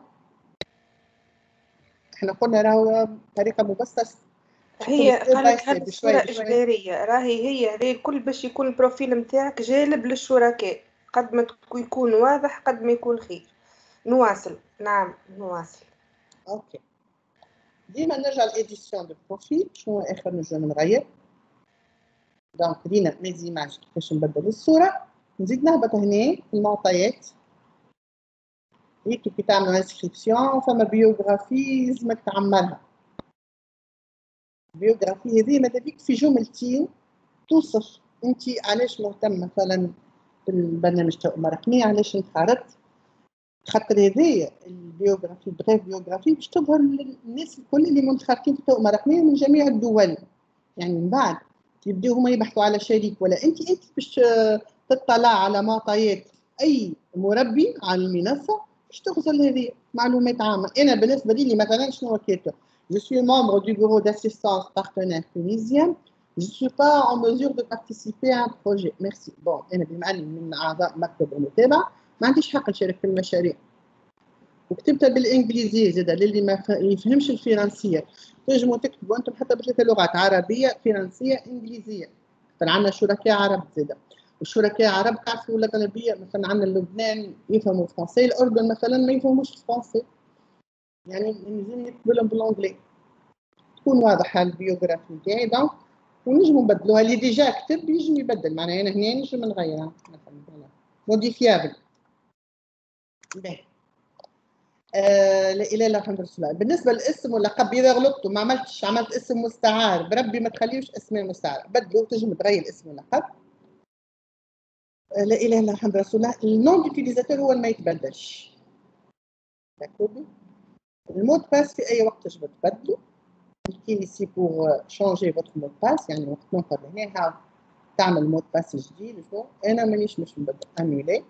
احنا قلنا راهو طريقه مبسطه. هي قال لك هذه الصورة إجبارية، راهي هي هذه الكل باش يكون البروفيل نتاعك جالب للشركاء، قد ما يكون واضح قد ما يكون خير. نواصل. نعم نواصل. اوكي ديما نرجع لإديسيون دو بروفيل. شنو اخر نجم نغير؟ دونك لينا ميزيماج كيفاش نبدل الصورة. نزيد نهبط هنا في المعطيات. هيك كي تعملوا انسكريبسيون فما بيوغرافي لازمك تعمرها. البيوغرافي هذه ماذا بيك في جملتين توصف انت علاش مهتم مثلا بالبرنامج تاع الأمة الرقمية، علاش انخرطت. خاطر هذايا البيوغرافي بريف بيوغرافي باش تظهر للناس الكل اللي منخرطين في التوأمة الرقمية من جميع الدول. يعني من بعد يبداو هما يبحثوا على شريك ولا انت باش تطلع على معطيات اي مربي على المنصه باش تغزل هذه معلومات عامه. انا بالنسبه لي مثلا شنو كاتب؟ Je suis membre du bureau d'assistance partenaire tunisien. Je ne suis pas en mesure de participer à un projet. Merci. Bon, أنا بما أني من أعضاء مكتب المتابعة ما عنديش حق نشارك في المشاريع. وكتبتها بالإنجليزية زادة للي ما يفهمش الفرنسية. تنجموا تكتبوا أنتم حتى بثلاث لغات، عربية فرنسية إنجليزية. عندنا شركاء عرب زادة، والشركاء عرب تعرفوا الأغلبية مثلا عندنا لبنان يفهموا الفرنسي، الأردن مثلا ما يفهموش الفرنسي. يعني لازم نكتب لهم بالانجلي تكون واضحه البيوغرافي نتاعي. دونك ونجموا نبدلوها. اللي ديجا كتب يجم يبدل، معناها انا هنا نجم نغيرها مثلا موديفيابل. باهي لا اله الا محمد رسول الله. بالنسبه للاسم واللقب اذا غلطتوا ما عملت اسم مستعار بربي ما تخليوش اسماء مستعار، بدلوا تنجم تغير الاسم واللقب. لا اله الا محمد رسول الله. النوم ديوتيليزاتور هو اللي ما يتبدلش. داكوغ. المود باس في اي وقت تجبد تبدلوا. cliquez ici pour changer votre mot de passe. يعني وقت نوصل هنا تعمل مود باس جديد. انا مانيش مش نبدل انيلي.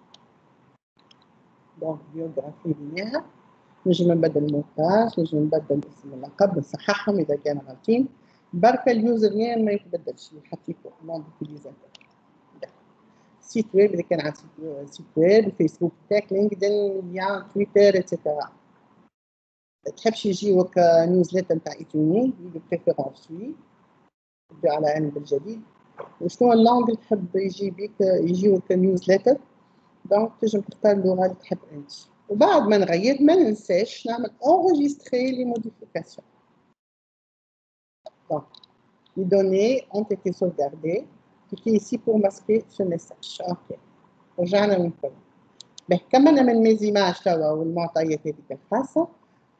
دونك بيوغرافي ليها نجم نبدل مود باس، نجم نبدل اسم اللقب نصححهم اذا كانوا غالطين. بركه اليوزر نيم ما يتبدلش، يحطيكوا نون ديوتيليزاتور. سيت ويب اذا كان عندك سيت ويب، فيسبوك تاعك، لينكدين، يا تويتر اتسيتيرا. تحبش يجيوك نيوزليتر نتاع ايتوني يجيو بريفيرونس وي يبداو على علم بالجديد. وشنو اللونغ اللي تحب يجي بيك يجيوك نيوزليتر. دونك تنجم تختار اللغه اللي تحب انت. وبعد ما نغير ما ننساش نعمل انغيستري لي موديفيكاسيون. دونك les données ont été sauvegardées. cliquez ici pour masquer ce message. اوكي رجعنا للكل. باهي كملنا من ميزيماج توا والمعطيات هذيك الخاصه.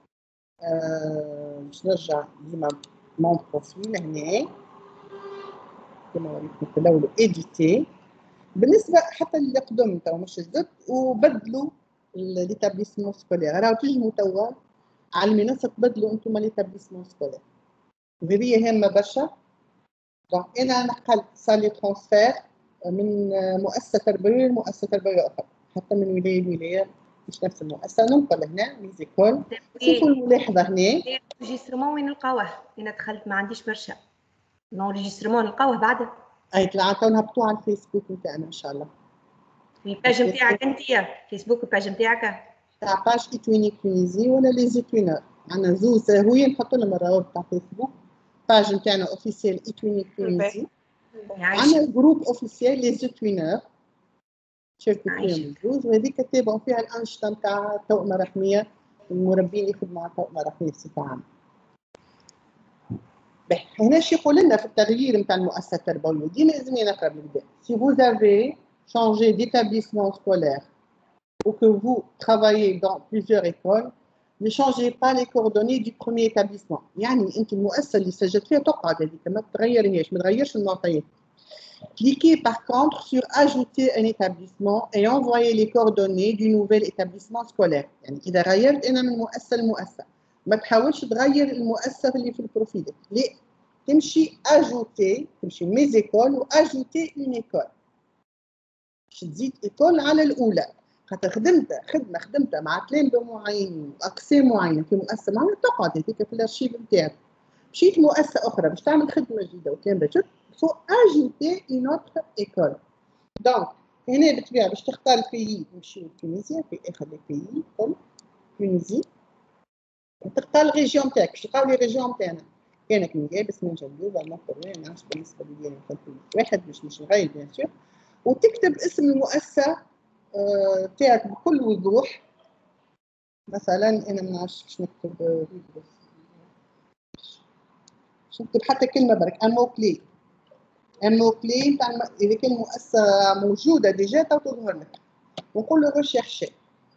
باش نرجع ديما مون بروفيل هنا كما وريتكم في الاول ايديتي. بالنسبه حتى اللي قدم تو مش جدد وبدلوا ليتابليسمون سكولير. راهو تنجموا توا على المنصه تبدلوا انتم ليتابليسمون سكولير. وهذه هامه برشا. دونك انا نقلت صار ترانسفير من مؤسسه تربويه لمؤسسه تربويه اخرى، حتى من ولايه لولايه مش نفس المؤسسه. ننقل هنا ميزيكول. شوفوا الملاحظه هنا انريجسترمون وين نلقاوه؟ انا دخلت ما عنديش برشا انريجسترمون نلقاوه بعد. اي طلعتوا نهبطوا على الفيسبوك نتاعنا ان شاء الله. في الباج نتاعك انت فيسبوك الباج نتاعك تاع باج ايتويني تونيزي ولا لي زيتوينور. عندنا زوز هويه نحط لهم الروابط تاع فيسبوك. باج نتاعنا اوفيسيال ايتويني تونيزي. عندنا جروب اوفيسيال لي زيتوينور شاركوا فيهم الزوز، وهذيك تتابعوا فيها الانشطه نتاع التوأمه الرقميه والمربين يخدموا على التوأمه الرقميه بصفه عامه. هنا شي يقول لنا في التغيير نتاع المؤسسه التربويه ديما لازم نقرا بالبدا. Si vous avez changé d'établissement scolaire ou que vous travaillez dans plusieurs écoles, Ne changez pas les coordonnées du premier établissement. يعني أنت المؤسسة اللي سجلت فيها تقعد هذيك ما تغيريهاش ما تغيرش المعطيات. Cliquez par contre sur ajouter un établissement et envoyez les coordonnées du nouvel établissement scolaire. يعني إذا غيرت أنا من مؤسسة لمؤسسة ما تحاولش تغير المؤسسة اللي في البروفيل. ليه؟ تمشي ajouter تمشي mes écoles و ajouter une école. باش تزيد إيكول على الأولى. خاطر خدمتها مع تلامذة معينين أقسام معينة في مؤسسة معينة تقعد هذيك في الأرشيف نتاعك. مشيت مؤسسة أخرى باش تعمل خدمة جديدة وتلامذة جدد faut ajouter une autre école. Donc هنا بالطبيعة باش تختار البيي تمشي لتونسيا في آخر البيي كل تونسي وتختار الريجيون نتاعك باش تلقاو لي ريجيون نتاعنا كانك من جابس من جلوبة مقر ما نعرفش بالنسبة لي أنا واحد باش مش نغير بيان سور وتكتب اسم المؤسسة تاعك بكل وضوح. مثلا انا ما نعرفش باش نكتب حتى كلمه برك ان موكلي نتاع اذا كان المؤسسه موجوده ديجا تظهر لك ونقول له ريشيرشي.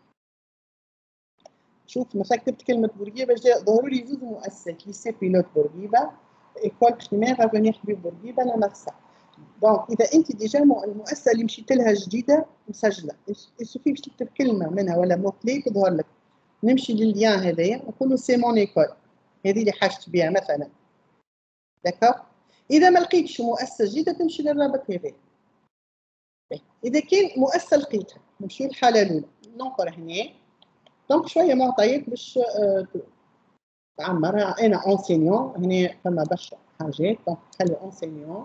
شوف مثلا كتبت كلمه بورقيبه ظهروا لي زوج مؤسسات ليسي بيلوت بورقيبه ايكول بريمير افونير حبيب بورقيبه لا مرسى. دونك اذا انت ديجا المؤسسه اللي مشيت لها جديده مسجله يسوفي باش تكتب كلمه منها ولا موكلي تظهر لك. نمشي للليان هذايا نقول له سي مون ايكول هذه اللي حاجت بها مثلا. داكور. اذا ما لقيتش مؤسسه جديده تمشي للرابط هذايا. اذا كان مؤسسه لقيتها نمشي للحاله الاولى ننقر هنا. دونك شويه معطيات باش تعمرها. انا اونسينيون هنا فما برشا حاجات دونك نخلي اونسينيون.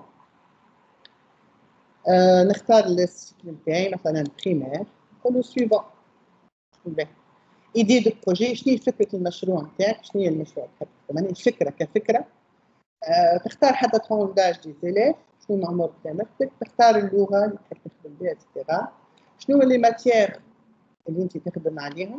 نختار السيكل نتاعي مثلا بريمير نقول له سويفون. ايدي دو بروجي شنو هي فكره المشروع نتاعك شنو هي المشروع تحب يعني الفكره كفكره. تختار حتى ترونداج دي زيليف شنو العمر تاعك تختار اللغه اللي تحب تخدم بها اكسترا شنو لي ماتيير اللي انت تخدم عليهم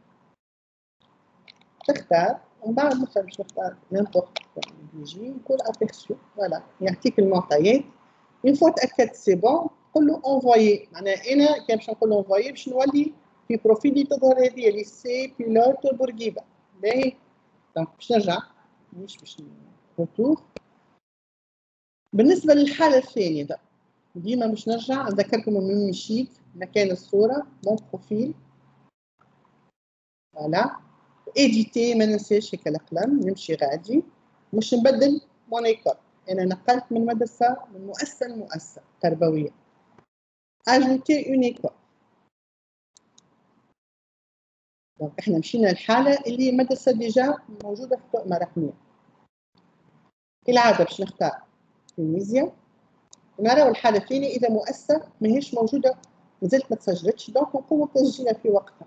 تختار ومن بعد مثلا باش نختار نيمبورت بيجي نقول ابيرسيو فوالا يعطيك المعطيات. اون فوا تاكدت سي بون قول له انفويي معناها انا كان باش نقول انفويي باش نولي في بروفيلي تظهر هذه ليسي بيلوت بورقيبه. باهي دونك باش نرجع مش باش روتور. بالنسبه للحاله الثانيه ديما باش نرجع نذكركم من مشيت مكان الصوره مون بروفيل فوالا ايديتي ما ننساش هيك القلم نمشي غادي مش نبدل مون ايكول. انا نقلت من مدرسه من مؤسسه لمؤسسه تربويه. اجوتي اون ايكول. دونك احنا مشينا للحاله اللي مدرسه ديجا موجوده في قائمه رقميه. كالعاده باش نختار تونسيا ونراو الحاله الثانيه اذا مؤسسه ماهيش موجوده مازالت ما تسجلتش دونك نقوموا بتسجيلها في وقتها.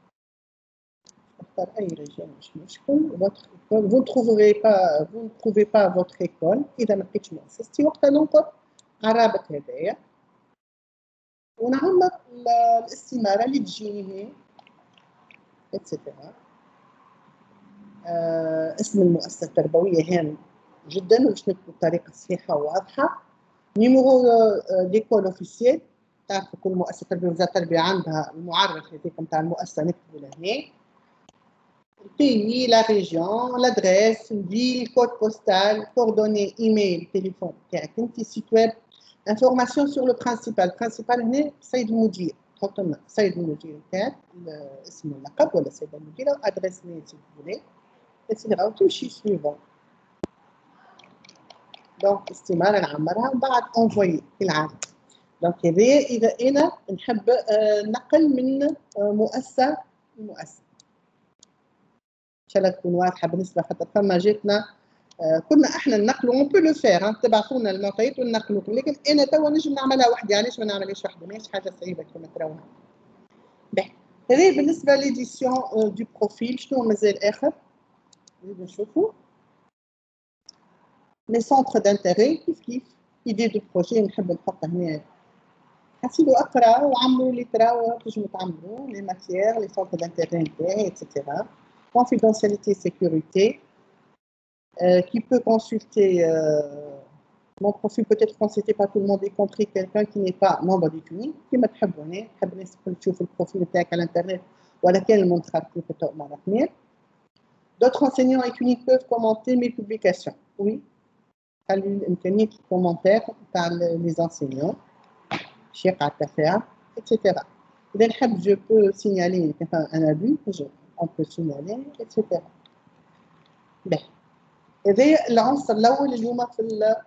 نختار اي ريجيون مش مشكل. vous ne trouvez pas votre école اذا ما لقيتش مؤسستي وقتها ننقر على الرابط هذايا ونعمر الاستماره اللي تجيني هي اتسيتيرا. اسم المؤسسه التربويه هام جدا باش نكتبوا بطريقه صحيحه وواضحه. نيميرو ديكول اوفيسيال تعرفوا كل مؤسسه تربيه وزاره التربيه عندها المعرف هذاك نتاع المؤسسه نكتبوا لهنا. البيي لا ريجيون لادريس الفيل كود بوستال كوردوني ايميل تليفون تاعك انت سيت ويب انفورماسيون سور لو برينسيبال. برينسيبال هنا سيد المدير حط لنا سيد المدير تاعك اسم اللقب ولا سيد المدير او ادريس ميل سي فولي اتسيتيرا وتمشي سويفون. دونك استماره نعمرها ومن بعد انفويي كالعاده. دونك هذايا اذا انا نحب نقل من مؤسسه لمؤسسه. ان شاء الله تكون واضحه بالنسبه خاطر فما جاتنا كنا احنا ننقلوا اون بو لو فير تبعثوا لنا المعطيات وننقلوا لكن انا توا نجم نعملها وحدي علاش ما نعملهاش وحدي ماهيش حاجه صعيبه كما تراوها. هذه بالنسبه ليديسيون دو بروفيل. شنو مازال اخر نريد نشوفوا لي سونتر دانتيري كيف ايدي دو بروجي نحب نحطها هنا حسيبوا اقرا وعملوا لي تراو تنجموا تعملوا لي ماتيير لي سونتر دانتيري نتاعي اتسيتيرا. Confidentialité, sécurité, qui peut consulter mon profil, peut-être consulté par tout le monde, y compris quelqu'un qui n'est pas membre du tuning, qui m'a très bonné, تحب الناس الكل تشوف البروفيل نتاعك على الانترنت ولا كان المنتخب كيف تؤمر رقميا. D'autres enseignants et cliniques peuvent commenter mes publications. Oui. الإمكانية الكومنتات تاع les enseignants. شي قاعد تفاعل etc. إذا نحب je peux signaler un abus, on peut signaler etc. باهي. هذا العنصر الأول اليوم في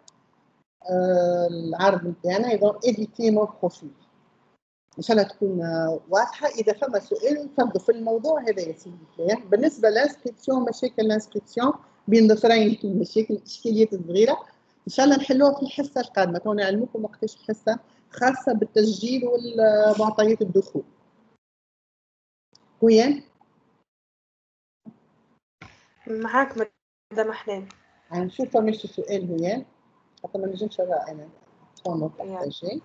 العرض نتاعنا. إذا éviter mon profil. إن شاء الله تكون واضحة. إذا فما سؤال نفضوا في الموضوع هذا يا سيدي. بالنسبة للانسكريبسيون مشاكل الانسكريبسيون بين ظفرين المشاكل الإشكاليات الصغيرة إن شاء الله نحلوها في الحصة القادمة. تو نعلمكم وقتاش حصة خاصة بالتسجيل ومعطيات الدخول. وين؟ معاك مدام أحلام. نشوف مش سؤال وين حتى ما نجمش أنا تفهموا بارتاجي.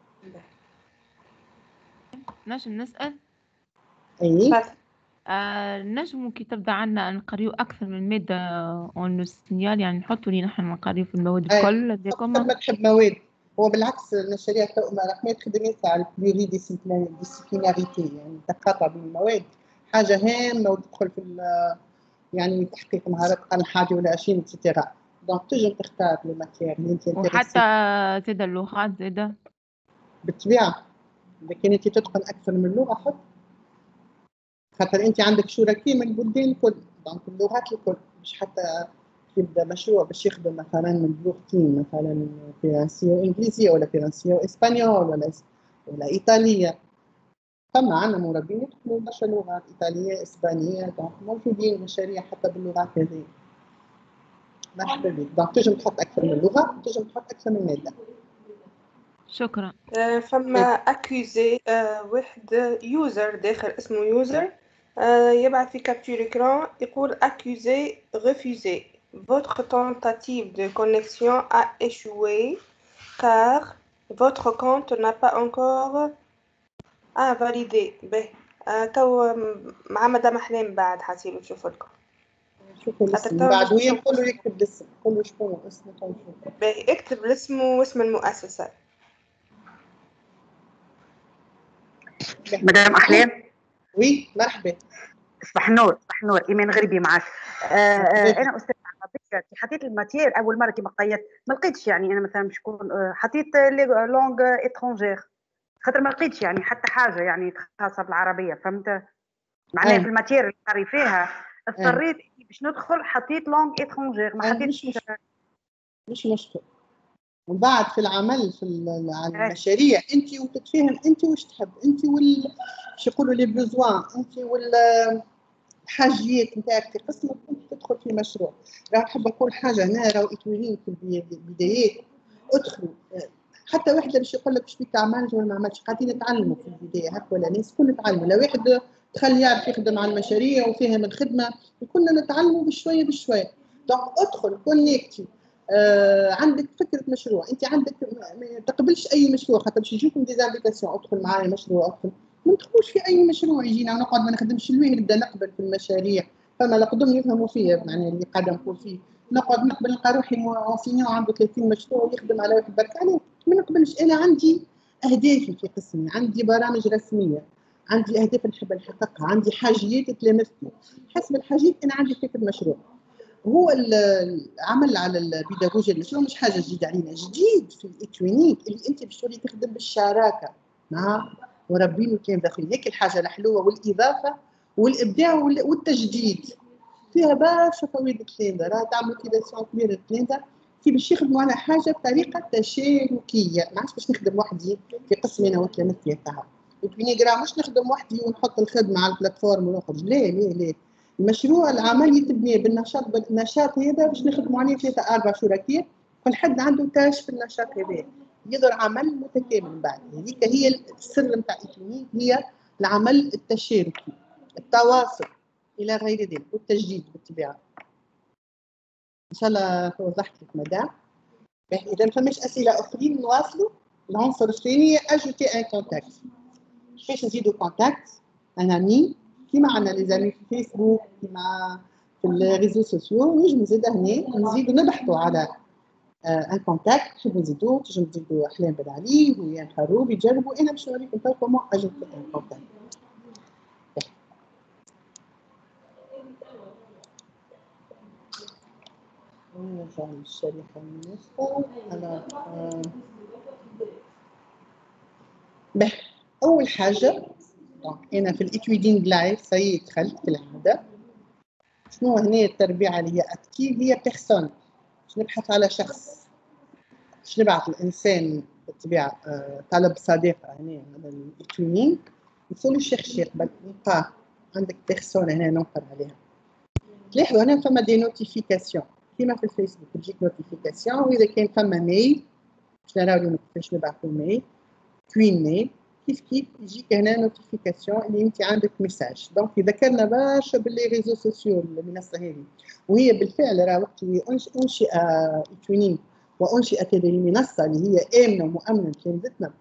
نجم نسأل؟ أي. نجم كي تبدا عنا نقريو أكثر من مادة اون سينيال، يعني نحطوا لي نحن نقريو في المواد الكل هذاكم. ما تحب مواد. هو بالعكس المشاريع رقميات خدمات تاع البلوري ديسيبليناريتي، يعني تقاطع بين المواد حاجة هامة وتدخل في يعني تحقيق مهارات قرن 21 اكسترا. دونك تنجم تختار لي ماتيير اللي انت وحتى زاد اللغات زاد بالطبيعة. لكن انت تتقن أكثر من لغة حط، خاطر انت عندك شركاء من البلدان الكل، دونك اللغات الكل. مش حتى يبدا مشروع باش يخدم مثلا من لغتين، مثلا فرنسيه وانجليزيه ولا فرنسيه واسبانيول ولا ايطاليه. فما عندنا مربين يدخلوا برشا لغات، ايطاليه اسبانيه، دونك موجودين مشاريع حتى باللغات هذه. مرحبا بك. دونك تنجم تحط اكثر من لغه، تنجم تحط اكثر من ماده. شكرا. فما اكيوزي واحد يوزر داخل اسمه يوزر يبعث في كابتور écran يقول accusé refusé. Votre tentative de connexion a échoué car votre compte n'a pas encore validé. به تو مع مدام أحلام بعد حاسيلو تشوفوا لكم. شوفوا الاسم بعد وين نقولوا يكتب الاسم، قولوا شكون اسمه تو نشوفوا. به اكتب الاسم واسم المؤسسة. مدام أحلام. وي مرحبا. صباح النور. صباح النور. إيمان غريبي معك. أنا أستاذ عربية. حطيت الماتير أول مرة كيما قيدت ما لقيتش، يعني أنا مثلا باش نكون حطيت لي لونغ إترونجير خاطر ما لقيتش يعني حتى حاجة يعني خاصة بالعربية، فهمت؟ معناها في الماتير اللي قاري فيها اضطريت باش ندخل حطيت لونغ إترونجير ما حطيتش. مش مشكل. ومن بعد في العمل في المشاريع انت وتتفاهم انت واش تحب، انت باش يقولوا لي بوزوان، انت الحاجيات نتاعك في قسمك انت تدخل في مشروع. راه نحب نقول حاجه هنا، راهو اتولين في البدايات ادخلوا. حتى وحده باش يقول لك باش تعمل ولا ما عملش، قاعدين نتعلموا في البدايه هكا ولا ناس كل نتعلموا. لو واحد دخل يعرف يخدم على المشاريع وفاهم الخدمه كنا نتعلموا بشويه بشويه. دونك ادخل كونيكتي. عندك فكره مشروع، انت عندك ما تقبلش اي مشروع خاطر باش يجيكم ديزانفيتاسيون. ادخل معايا مشروع، ادخل ما ندخلوش في اي مشروع يجينا ونقعد ما نخدمش لويه. نبدا نقبل في المشاريع، فما لقدم يفهموا فيا معناها اللي قاعده نقول فيه. نقعد نقبل نلقى روحي اونسينيون عنده 30 مشروع ويخدم على واحد برك عليه. ما نقبلش. انا عندي اهدافي في قسمي، عندي برامج رسميه، عندي اهداف نحب نحققها، عندي حاجيات تلامذتي. حسب الحاجات انا عندي فكره مشروع. هو العمل على البيداغوجيا المشروع مش حاجه جديده علينا، جديد في الاتوينيك اللي انت باش تولي تخدم بالشراكه مع مربين وكان داخلين. هيك الحاجه الحلوه والاضافه والابداع والتجديد فيها برشا فوائد. الكليندا راه تعمل موتيفاسيون كبيره. الكليندا كي باش يخدموا على حاجه بطريقه تشاركيه، ما عادش باش نخدم وحدي في قسمي انا وتلامذتي تاعها. الاتوينيك راه مش نخدم وحدي ونحط الخدمه على البلاتفورم ونخرج، لا لا لا. المشروع العمل يتبني بالنشاط هذا باش نخدموا عليه 3-4 شركاء، كل حد عنده تاش في النشاط هذا يدير عمل متكامل. بعد هذيك هي السر نتاع الاتوينيك، هي العمل التشاركي، التواصل الى غير ذلك، والتجديد بالطبيعه. ان شاء الله وضحت لك مدام. اذا ما فماش اسئله اخرين نواصلوا. العنصر الثاني اجوتي ان كونتاكت. كيفاش نزيدوا كونتاكت ان امي كيما عندنا لي زامي في فيسبوك، كيما في الريزو سوسيو. نجموا زاده هنا نزيدوا نبحثوا على ان كونتاكت. تحبوا نزيدوا تنجموا تزيدوا احلام بن علي ويان خروبي. جربوا. انا باش نوريكم تو كومون اجوتي ان كونتاكت. نرجع للشريحة النصف. أول حاجة أنا في الإتويدينغ لايف سي دخلت في العادة. شنو هنا التربية اللي هي أكتيف؟ هي بيرسون، باش نبحث على شخص، باش نبعث الإنسان بالطبيعة طلب صديقة. هنا هذا الإتويدينغ نقولوا شيرشي قبل نلقاه عندك بيرسون هنا ننقر عليها. تلاحظوا هنا فما دي نوتيفيكاسيون كيما في الفيسبوك تجيك نوتيفيكاسيون، وإذا كان فما ميل باش نراو اليوم كيفاش نبعثوا ميل توين ميل كيف يجيك هنا نوتيفيكاسيون اللي انت عندك ميساج. دونك ذكرنا برشا باللي ريزو سوسيو المنصه هذه، وهي بالفعل راه وقت اللي انشئ توينين وانشئت هذه المنصه اللي هي امنه ومؤمنه تلامذتنا،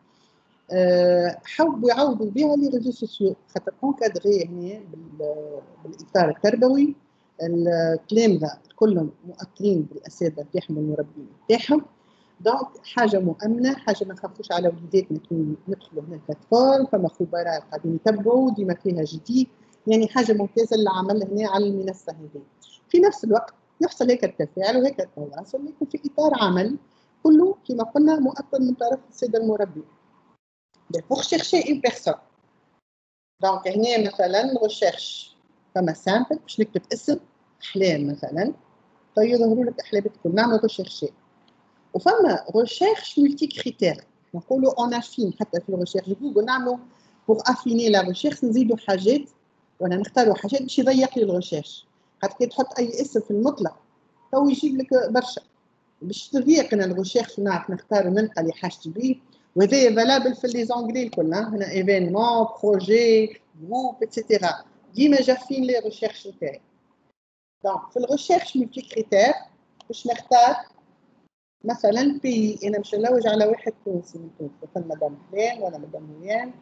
حبوا يعوضوا بها لي ريزو سوسيو، خاطر اونكادغي هنا بالاطار التربوي. التلامذه كلهم مؤثرين بالاساتذه تاعهم والمربين تاعهم. دونك حاجه مؤمنه، حاجه ما نخافوش على وليداتنا كي ندخلوا هنا البلاتفورم، فما خبراء قاعدين يتبعوا ديما فيها جديد، يعني حاجه ممتازه اللي عملها هنا على المنصه هذه. في نفس الوقت يحصل هيك التفاعل وهيك التواصل، لكن في اطار عمل كله كما قلنا مؤثر من طرف الساده المربين. pour chercher une personne. دونك هنا مثلا ريشيرش فما سامبل باش نكتب اسم احلام مثلا، فيظهروا لك احلام الكل، نعمل ريشيرشي. وفما ريشيرش ملتي كريتير، نقولوا اون افين حتى في الريشيرش جوجل نعملوا بور افيني لا ريشيرش، نزيدوا حاجات ولا نختاروا حاجات باش يضيق لي الريشيرش. خاطر كي تحط اي اسم في المطلق تو يجيب لك برشا، باش تضيق انا الريشيرش نعرف نختار ونلقى اللي حاجتي بيه. وهذا فالابل في لي زونغلي الكل، هنا ايفينمون بروجي جروب اتسيتيرا، ديما جافين لي ريشيرش نتاعي. دونك في الريشيرش ملتي كريتير باش نختار مثلا بي، انا مش نلوج على واحد تونسي من تونس، مثلا مدام فلان ولا مدام هيان،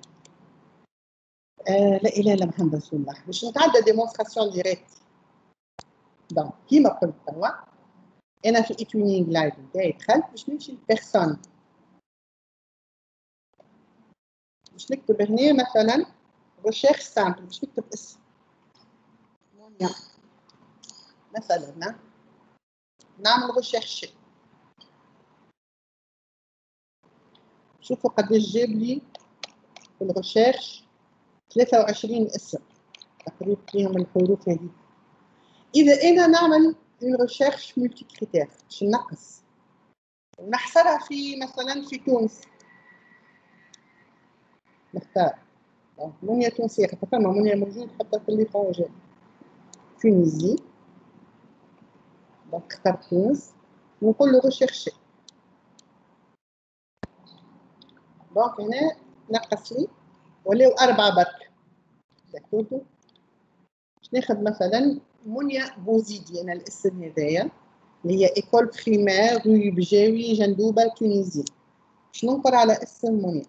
لا اله الا محمد رسول الله، باش نتعدى ديمونستراسيون ديريكت. دونك كيما قلت توا انا في الايتوينينغ لايف نتاعي دخلت باش نمشي للبيرسون، باش نكتب هنا مثلا ريشيرش سامبل، باش نكتب اسم مونيا مثلا، نعمل ريشيرش. شوفوا قداش جاب لي في الريشيرش 23 اسم تقريبا فيهم الحروف هذه. اذا انا نعمل ريشيرش ملتي كريتير باش نقص ونحصرها في مثلا في تونس، نختار مونيا تونسية، خاطر فما مونيا موجود حتى في ليترونجي تونيزي. دونك اخترت تونس ونقول له ريشيرشي. دونك هنا نقص لي ولاو 4 برك. داكوردو باش ناخذ مثلا مونيا بوزيدي، انا الاسم هذايا اللي هي ايكول بريمير روي بجاوي جندوبه تونيزي، باش ننقر على اسم مونيا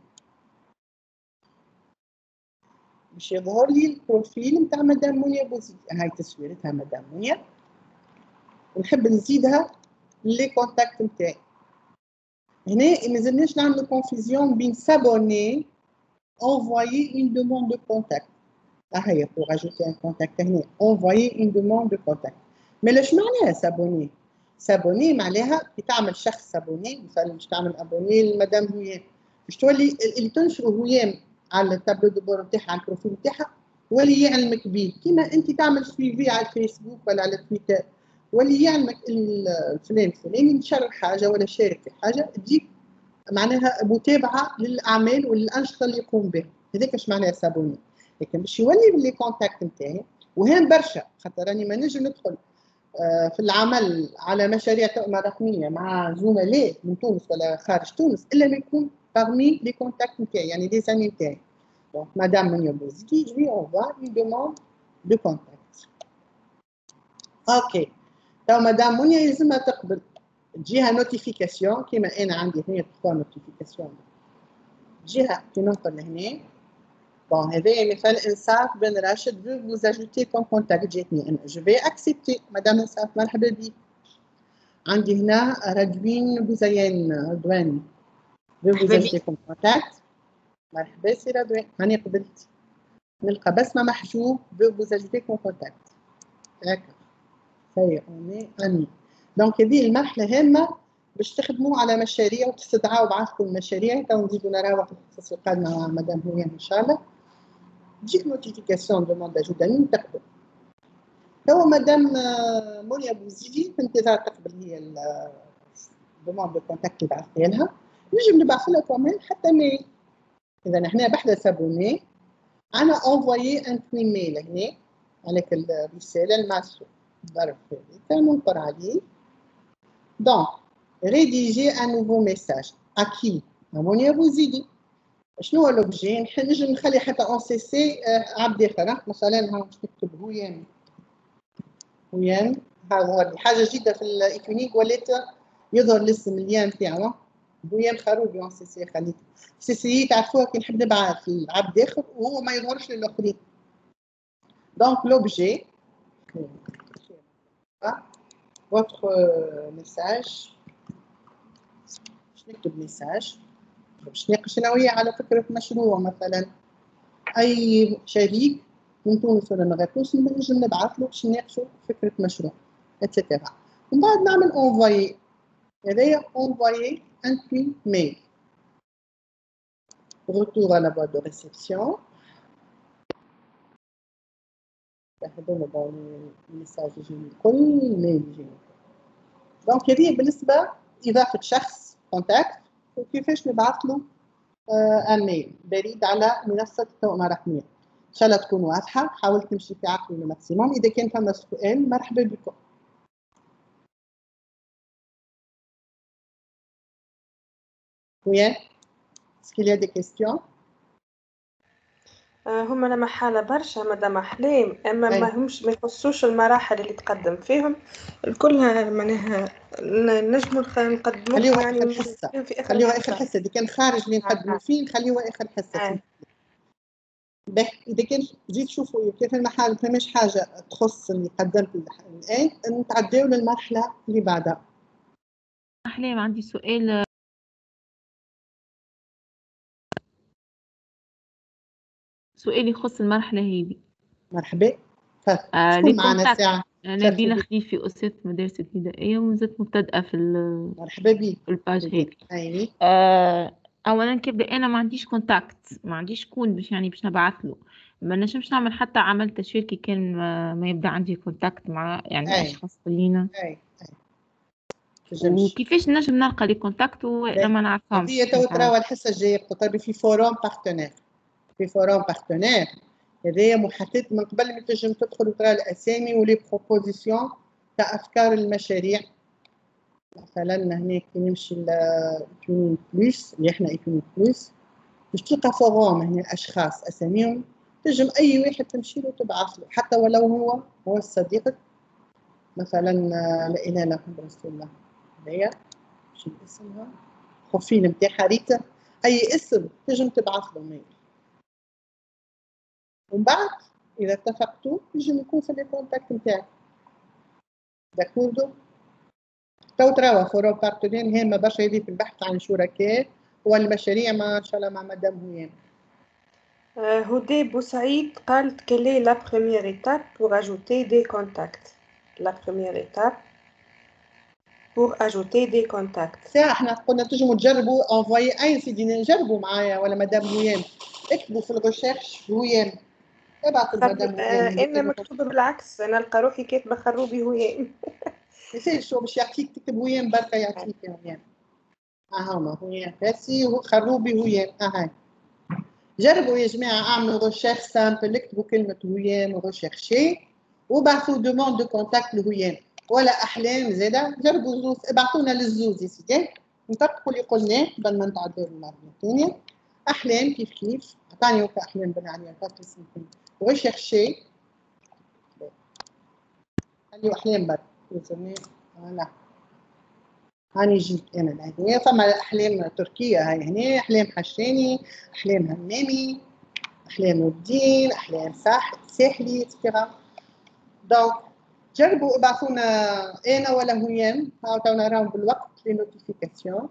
باش يظهر لي البروفيل نتاع مدام مونيا بوزيدي. هاي تصويرتها مدام مونيا، ونحب نزيدها لي كونتاكت نتاعي. هنا مازلناش نعملو كونفيزيون بين سابوني envoyer une demande de contact. هي pour ajouter un contact هنا envoyer une demande de contact. mais لاش معناها سابوني؟ سابوني معناها كي تعمل شخص سابوني، مثلا باش تعمل ابوني لمدام هيام، باش تولي اللي تنشروا هيام على التابلو دو بور نتاعها على البروفيل نتاعها، ولي يعلمك بيه كيما انت تعمل سويفي على الفيسبوك ولا على تويتر، ولي يعلمك الفلان الفلاني نشر حاجه ولا شارك في حاجه، تجيك معناها متابعه للاعمال والانشطه اللي يقوم بها. هذاك اش معناها سابوني. لكن باش يولي باللي كونتاكت نتاعي وهام برشا، خاطر راني ما نجم ندخل في العمل على مشاريع تؤمة رقميه مع زملاء من تونس ولا خارج تونس الا ما يكون parmi les contacts نتاعي، يعني لي زامي نتاعي. دونك مدام مونيا بوزيدي je lui envoie une demande de contact. اوكي تو مدام مونيا يلزمها تقبل، تجيها نوتيفيكاسيون كيما انا عندي هنا 3 نوتيفيكاسيون، تجيها كي ننقل لهنا. بون هذا مثال انصاف بن راشد veut vous ajouter comme contact، جاتني انا je vais accepter مدام انصاف مرحبا بك. عندي هنا رضوان بوزيان رضوان veut vous ajouter comme contact، مرحبا سي رضوان، هاني قبلت. نلقى بسمه محجوب veut vous ajouter comme contact. هكا سي اوني امي. دونك هذه المرحله هامه باش تخدموا على مشاريع وتستدعوا بعضكم المشاريع. تو نزيدوا نراو في الخصوص القادمه مع مدام هيام ان شاء الله. تجيك نوتيفيكاسيون دوموند اجوداني تقبل. تو مدام مونيا بوزيدي في انتظار تقبل هي دوموند دو كونتاكت اللي بعثتها لها. نجم نبعث لها كمان حتى ميل. اذا نحن بحدث ابوني انا انفويي ان توين ميل هنا عليك الرساله الماسو ضرب هذيك ننقر عليه. دونك rédiger un nouveau message à qui à مونيا بوزيدي. شنو هو لوبجي؟ نجم نخلي حتى اون سي سي عبد اخر مثلا ها باش نكتب هيام هذا حاجه جديده في الايكونيك ولات يظهر الاسم اليام تاعو هيام خروبي اون سي سي. خليت سي سي تعرفوها كي نحب نبعث العبد اخر وهو ما يظهرش للاخرين. دونك لوبجي votre message. باش نكتب ميساج باش نناقش انا وياه على فكره مشروع مثلا. اي شريك من تونس ولا من غير تونس نجم نبعث له باش نناقشوا فكره مشروع اتسيتيرا. ومن بعد نعمل انفويي. هذايا انفويي ان توين ميل. retour à la boîte de réception. هذوما دون الميساج يجيني الكل الميل يجيني. دونك هذه بالنسبه اضافه شخص كونتاكت وكيفاش نبعث له ميل بريد على منصه التوأمه الرقميه. ان شاء الله تكون واضحه. حاولت نمشي في عقلي الماكسيموم. اذا كان فما سؤال مرحبا بكم. وين اسكي لي دي كيستيون؟ هما لما حالة برشا مدام أحلام أما ما يخصوش المراحل اللي تقدم فيهم الكلها معناها نجموا نقدموها يعني في خليوها آخر حصة. إذا كان خارج اللي نقدموا فيه نخليوها آخر حصة. إذا كان جيت تشوفوا كيف المحل فماش حاجة تخص اللي قدمت الآن نتعداو للمرحلة اللي بعدها. أحلام عندي سؤال. سؤال يخص المرحلة هذه. مرحبا. شكون معنا ساعة؟ نبيلة خليفي أستاذ مدارس ابتدائية وزدت مبتدئة في مرحبا بك الباج هذه. أولا كيبدا أنا ما عنديش كونتاكت ما عنديش كون باش يعني باش نبعث له. ما نجمش نعمل حتى عمل تشوير كي كان ما يبدا عندي كونتاكت مع يعني أشخاص آخرين. وكيفاش نجم نلقى لي كونتاكت وأنا ما نعرفهمش. هي تو تراوى الحصة الجاية بتطلبي في فورم بارتنير. في فورم بارتنير هذايا محدد من قبل ما تنجم تدخل وترى الاسامي ولي بروبوزيسيون تاع افكار المشاريع. مثلا هنا كي نمشي لتونين بلوس اللي احنا تونين بلوس باش تلقى فورم هنا اشخاص اساميهم تنجم اي واحد تمشي له تبعث له حتى ولو هو الصديق. مثلا لا اله الا محمد رسول الله هذايا شنو اسمها بروفيل نتاعها ريتا اي اسم تنجم تبعث له ميل. ومن بعد اذا اتفقتوا يجب يكون في الكونتاكت نتاعك. داكوردو تو تراوى فورم بارتنير هامه برشا هذه في البحث عن شركاء والمشاريع ما ان شاء الله مع مدام هيام. هدى بوسعيد قالت quelle est la première étape pour ajouter des contacts. La première étape pour ajouter des contacts. ساعة احنا قلنا تنجموا تجربوا انفوي اي سيدي نجربوا معايا ولا مدام هيام اكتبوا في الريشيرش هيام ابعثوا لمدام هيام. انا مكتوبه بالعكس انا نلقى روحي كاتبه خروبي هيام. يصير شو باش يعطيك تكتب هيام بركه يعطيك هيام. هما هيام باسي خروبي هيام. هاي جربوا يا جماعه اعملوا ريشيرش سامبل اكتبوا كلمه هيام وريشيرشي وبعثوا دوموند دو كونتاكت لهيام ولا احلام زاده. جربوا زوز ابعثونا للزوز يا سيدي نطبقوا اللي قلناه قبل ما نتعدوا المره الثانيه. احلام كيف كيف عطاني وقت احلام بن علي فاطمه سنتين ريشيرشي خليوا احلام برك فوالا. هاني جيت انا لهنا فما احلام تركيه هاي هنا احلام حشاني احلام همامي احلام الدين احلام ساحلي اكسترا. دونك جربوا ابعثونا انا ولا هيام هاو تو نراهم بالوقت لي نوتيفيكاسيون.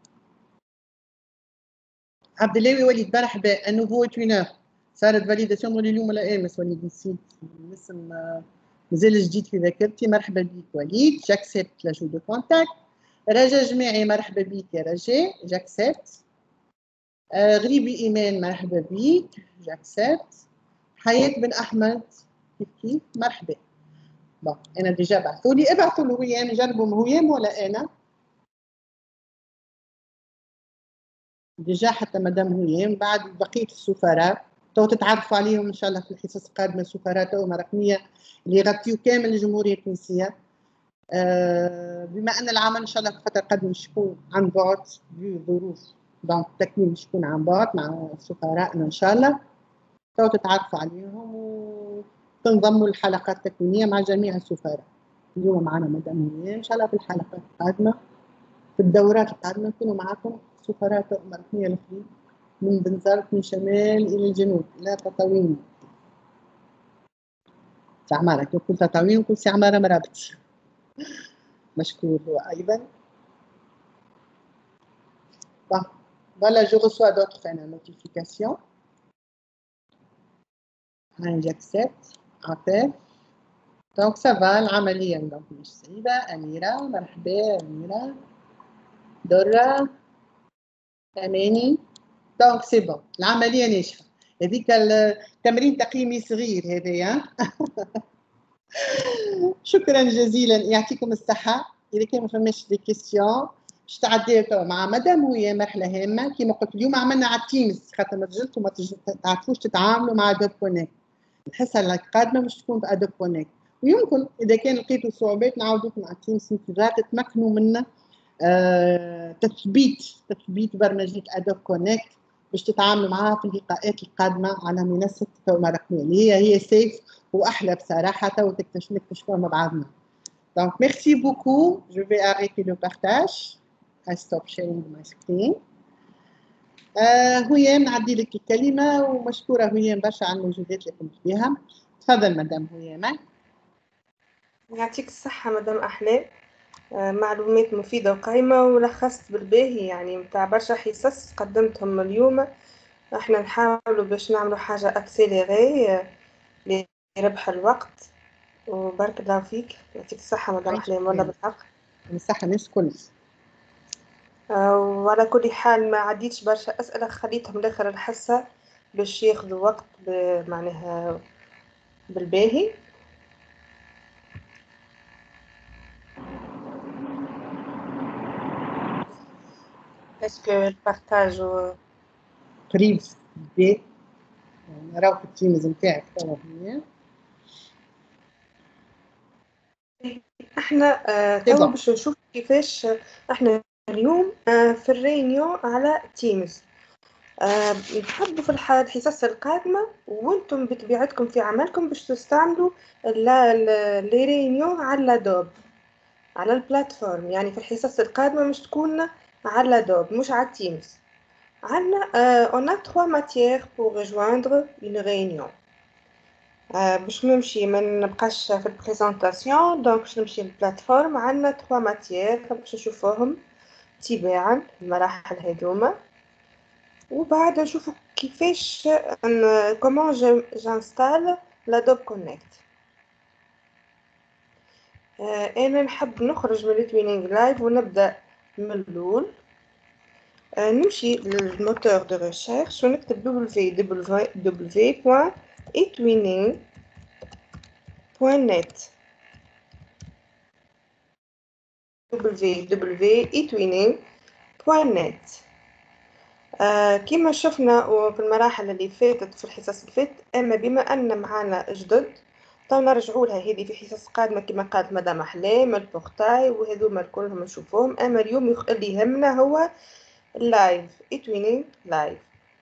عبد الله وليد مرحبا. النوفو توينر صارت فاليداسيون مول اليوم ولا امس وليد نسيت الاسم مازال جديد في ذاكرتي. مرحبا بك وليد، جاكسبت لاجو دو كونتاكت. رجاء جماعي مرحبا بك يا رجاء، جاكسبت. غريبي ايمان مرحبا بك، جاكسبت. حياة بن احمد كيف مرحبا. بون انا ديجا بعثوا لي، ابعثوا له هيام نجربوا هيام ولا انا ديجا حتى مدام هيام. بعد بقيه السفراء تو تتعرفوا عليهم ان شاء الله في الحصص القادمه. السفراء تو رقميه اللي يغطيوا كامل الجمهوريه التونسيه. بما ان العمل ان شاء الله في الفتره القادمه مش يكون عن بعد بظروف، دونك التكوين مش يكون عن بعد مع سفرائنا ان شاء الله. تو تتعرفوا عليهم وتنضموا للحلقات التكوينيه مع جميع السفراء. اليوم معنا مدام هيام ان شاء الله في الحلقات القادمه، في الدورات القادمه نكونوا معكم سفراء مركنيه الاخرين من بنزرت من شمال الى الجنوب الى تطاوين. عمارة كل تطاوين وكل سي عمارة مرابط. مشكور هو ايضا. Bon, voilà, je reçois d'autres notifications. J'accepte. Appel. Donc ça va, العملية donc مش صعيبة. أميرة مرحبا أميرة. درة أماني. دونك سي بون، العملية ناجحة. هذيك التمرين تقييمي صغير هذايا. شكرا جزيلا، يعطيكم الصحة. إذا كان ما فماش دي كيستيون باش تعديو توا مع مدام وهي مرحلة هامة. كيما قلت اليوم عملنا على التيمز خاطر ما تجلتوا ما تعرفوش تتعاملوا مع ادوب كونيكت. الحصة القادمة باش تكون بادوب كونيكت، ويمكن إذا كان لقيتوا صعوبات نعاودوكم على التيمز انتظار تتمكنوا منه. تثبيت برمجية ادوب كونيكت باش تتعاملوا معها في اللقاءات القادمة على منصة توما رقمية اللي هي سيف واحلى بصراحة. تو نكتشفوها مع بعضنا. Donc merci beaucoup. Je vais arrêter le partage. I stop sharing my screen. هيام نعدي لك الكلمة، ومشكورة هيام برشا على الموجودات اللي قمت بها. تفضل مدام هيام. يعطيك الصحة مدام أحلام. معلومات مفيدة وقيمة، ولخصت بالباهي يعني متاع برشا حصص قدمتهم اليوم. احنا نحاولوا باش نعملوا حاجة اكسيليري لربح الوقت. وبارك الله فيك، يعطيك الصحة مدام أحلام والله بالحق. الصحة الناس كل. وعلى كل حال ما عديتش برشا أسئلة، خليتهم لاخر الحصة باش ياخذوا وقت معناها بالباهي. اسكو البارتاج قريب بدي نراو في التيمز نتاعك توا هي. احنا توا باش نشوف كيفاش احنا اليوم في الرينيو على تيمز. نحبوا في الحصص القادمة وانتم بطبيعتكم في عملكم باش تستعملوا لي رينيو على دوب على البلاتفورم. يعني في الحصص القادمة مش تكون على دوب مش على تيمز. عندنا on a 3 matières pour rejoindre une réunion. باش نمشي ما نبقاش في البريزونطاسيون، دونك باش نمشي للبلاتفورم. عندنا 3 ماتيير باش نشوفوهم تباعا المراحل هذوما، وبعد نشوفوا كيفاش كومون جانستال لادوب كونيكت. انا نحب نخرج من التوينينغ لايف ونبدا من الاول. نمشي للموتور دو ريشيرش ونكتب www.etwinning.net www.etwinning.net. كما شفنا في المراحل اللي فاتت في الحصص اللي فاتت، اما بما ان معانا جدد تو نرجعوا لها هذه في حصص قادمه كما قالت مدام احلام البورتاي وهذوما كلهم نشوفوهم. اما اليوم اللي يهمنا هو اللايف etwinning لايف.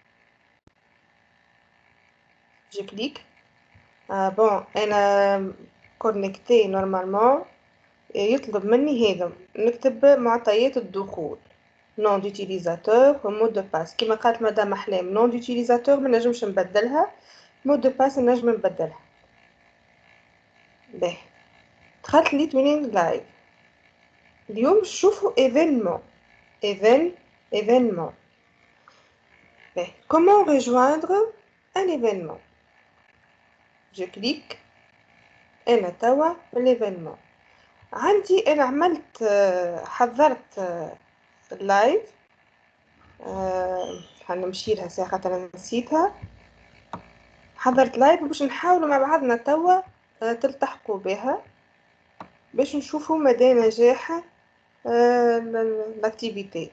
جي كليك بون انا كونيكتي نورمالمون. يطلب مني هذا نكتب معطيات الدخول نون ديوتيليزاتور ومود دو باس. كما قالت مدام احلام نون ديوتيليزاتور ما نجمش نبدلها، مود دو باس نجم نبدلها. باهي دخلت لي توينينغ لايف. اليوم نشوفوا ايفينمون événement. Comment rejoindre un événement? Je clique انا توا في ليفينمون عندي، انا عملت حضرت اللايف. هنمشي لها ساعه خاطر انا نسيتها. حضرت لايف باش نحاولوا مع بعضنا توا تلتحقوا بها باش نشوفوا مدى نجاح الاكتيفيتي.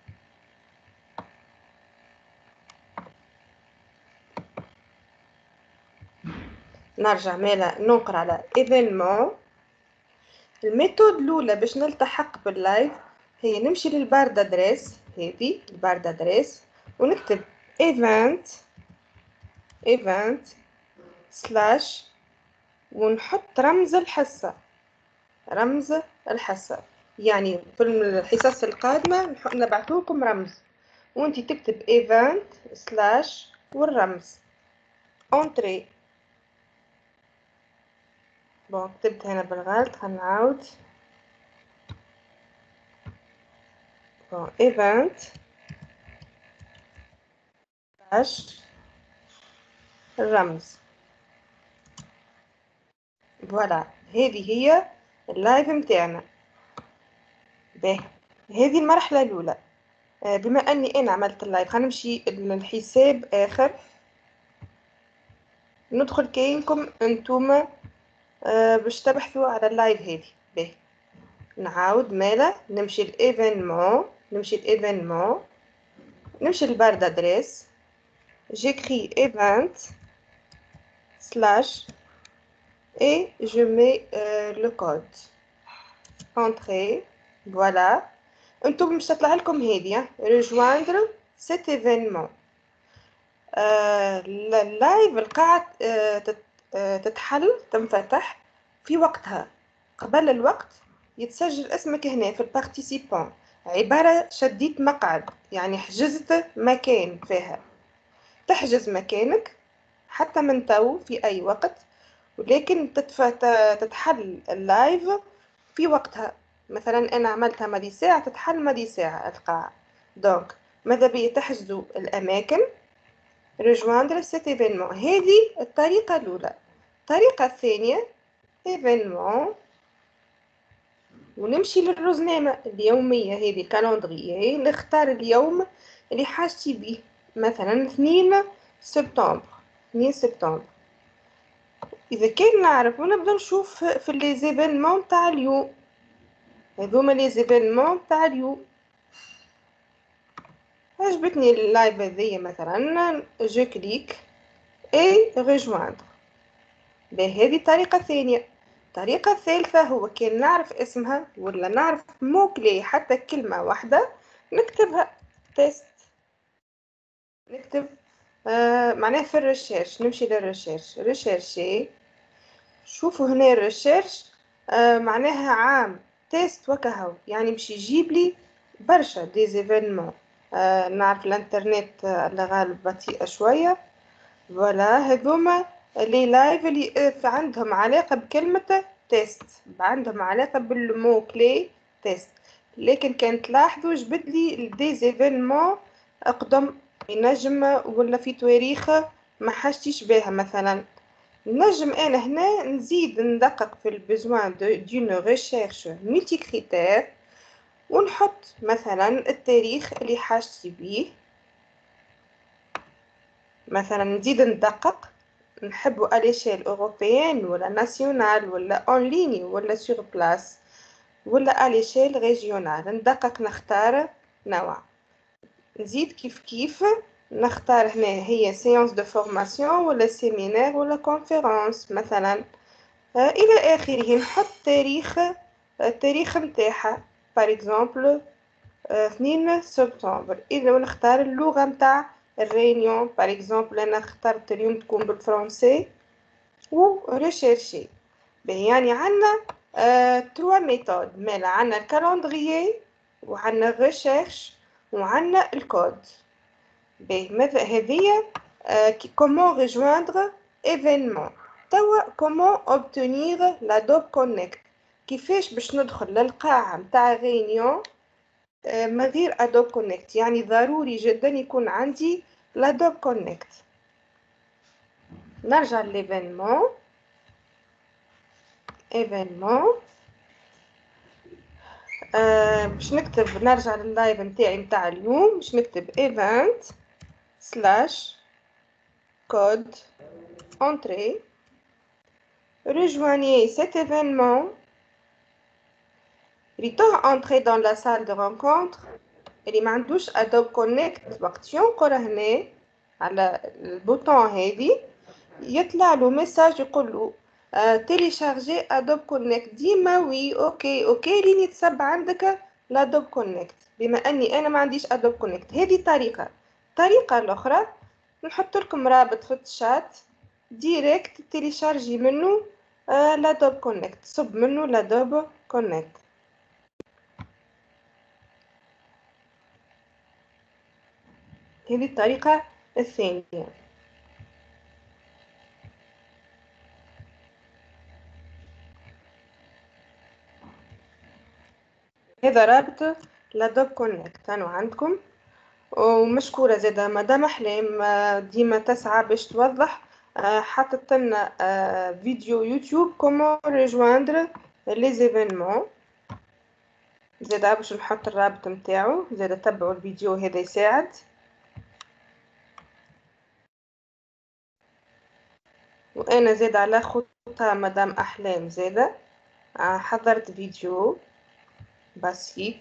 نرجع مالا نقرا على ايفينمون. الميثود الاولى باش نلتحق باللايف هي نمشي للبار دادريس، هذه البار دادريس، ونكتب event سلاش ونحط رمز الحصة. يعني في الحصص القادمة نبعثوكم رمز وانتي تكتب event سلاش والرمز انتري. بون كتبت هنا بالغلط، خلينا نعاود. بون event سلاش الرمز. فوالا هذه هي اللايف متاعنا. باهي هذه المرحلة الأولى. بما أني أنا عملت اللايف خلينا نمشي للحساب آخر ندخل كاينكم أنتوما باش تبحثوا على اللايف هذه. باهي نعاود مالا نمشي لإيفينمون، نمشي للبار دادريس، جيكري event slash et je mets le code entrée. voilà انتم باش تطلع لكم هذه rejoindre cet événement. اللايف القاعة تتحل تنفتح في وقتها. قبل الوقت يتسجل اسمك هنا في البارتيسيبون، عبارة شديت مقعد يعني حجزت مكان فيها. تحجز مكانك حتى من تو في أي وقت، ولكن تتحل اللايف في وقتها. مثلا أنا عملتها مدي ساعة تتحل مدي ساعة القاعة. دونك ماذا بي تحجزوا الأماكن rejoindre cet événement. هذه الطريقة الأولى. الطريقة الثانية événement ونمشي للرزنامة اليومية هذه كالندرية، نختار اليوم اللي حاجتي به، مثلا 2 سبتمبر. إذا كان نعرف ونبدأ نشوف في لي زيفينمون تاع اليوم. هذوما لي زيفينمون تاع اليوم. عجبتني اللايف هذيا مثلا جو كليك اي ريجواندر. بهذه الطريقة الثانية. الطريقة الثالثة هو كان نعرف اسمها ولا نعرف موكلي حتى كلمة واحدة نكتبها تيست. نكتب معناه في الريشيرش، نمشي للريشيرش ريشيرشي. شوفوا هنا الريشيرش معناها عام تيست وكهو، يعني باش يجيب لي برشا دي زيفينمون. نعرف الانترنت الغالب بطيئة شوية. فوالا هذوما لي لايف اللي عندهم علاقة بكلمة تيست، عندهم علاقة بالمو كلي تيست. لكن كان تلاحظوا جبد لي دي زيفينمون اقدم ينجم ولا في تواريخ ما حاجتيش بها. مثلا نجم انا هنا نزيد ندقق في البيزوان دون ريشيرش ملتي كريتير ونحط مثلا التاريخ اللي حاجتي بيه. مثلا نزيد ندقق نحبوا اليشيل اوروبيان ولا ناسيونال ولا اون ليني ولا سور بلاس ولا اليشيل ريجيونال. ندقق نختار نوع. نزيد كيف نختار هنا هي سيانس دو فورماسيون ولا سيمينار ولا كونفيرنس مثلا الى اخره. نحط التاريخ نتاعها باغ اكزومبل 2 سبتمبر. اذا نختار اللغه نتاع الريونيون باغ اكزومبل انا اخترت اليوم تكون بالفرنسي و ريشيرشي. يعني عندنا 3 ميثود. مالا عندنا الكالندريي وعندنا الريشيرش وعندنا الكود. ماذا هذه كومون ريجواندر ايفينمون. توا كومون اوبتونير لادوب كونيكت. كيفاش باش ندخل للقاعه نتاع ريونيون من غير ادوب كونيكت. يعني ضروري جدا يكون عندي لادوب كونيكت. نرجع لليفينمون ايفينمون. باش نكتب نرجع لللايف نتاعي نتاع اليوم، باش نكتب ايفنت سلاش كود entrée. Rejoignez cet événement. ريتوه entrer dans la salle de rencontre. اللي ما عندوش Adobe Connect وقت ينقر هنا على البوطون هذه يطلع له ميساج يقول له تيليشارجي Adobe Connect. ديما وي اوكي لين يتسبب عندك الادوب كونكت. بما اني انا ما عنديش Adobe Connect هذه طريقه. الطريقه الاخرى نحط لكم رابط في الشات ديريكت تيليشارجي منه الادوب كونكت، صب منه الادوب كونكت. هذه الطريقة الثانية. هذا رابط لادوب كونكت أنا عندكم. ومشكورة زادة مدام أحلام ديما تسعى باش توضح. حطت لنا فيديو يوتيوب كومون ريجواندر لي زيفينمون. زادة باش نحط الرابط نتاعو، زادة تبعوا الفيديو هذا يساعد. وانا زاد على خطة مدام احلام زادة حضرت فيديو بسيط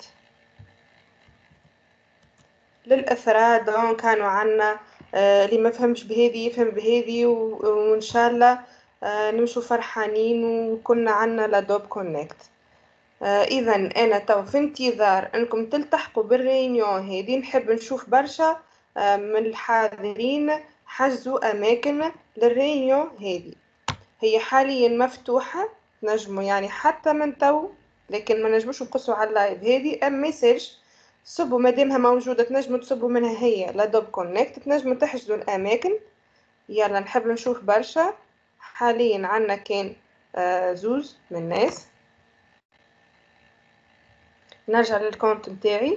للاثراء. دون كانوا عنا اللي ما فهمش بهذه يفهم بهذه وان شاء الله نمشوا فرحانين وكنا عنا لادوب كونكت. اذا انا تو في انتظار انكم تلتحقوا بالريونيون هذه. نحب نشوف برشا من الحاضرين حجزوا اماكن للريونيون هذه. هي حاليا مفتوحة، نجموا يعني حتى من تو، لكن ما نجموش نقصوا على اللايف هذه ام ميساج صبوا مادامها موجودة تنجموا تصبوا منها هي لادوب كونكت تنجموا تحجزوا الأماكن. يلا نحب نشوف برشا. حاليا عنا كان زوز من الناس. نرجع للكونت متاعي.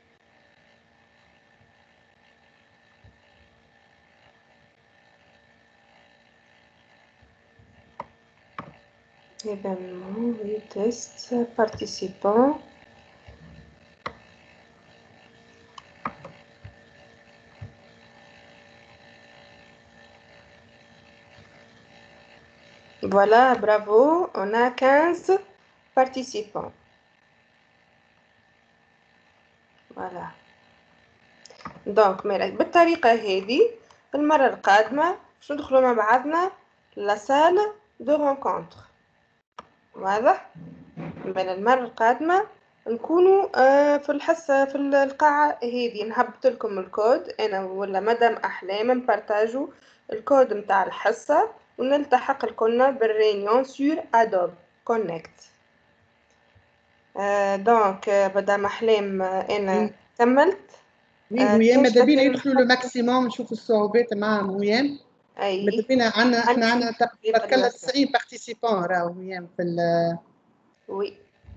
Événement, oui, test, participants. Voilà, bravo, on a 15 participants. Voilà. Donc, بالطريقة هذه المرة القادمة باش ندخلوا مع بعضنا لا سال دو رونكونتر. واضح؟ من المرة القادمة نكونوا في الحصة في القاعة هذه. نهبط لكم الكود أنا ولا مدام أحلام نبارتاجوا الكود متاع الحصة ونلتحق لكنا بالرينيون سور أدوب كونكت. دونك مدام أحلام أنا كملت. ويا ماذا بينا يدخلوا لو ماكسيموم نشوفوا الصعوبات معاهم ويا. ماذا بينا احنا عندنا تقريبا 90 بارتيسيبون راهو ويا في وي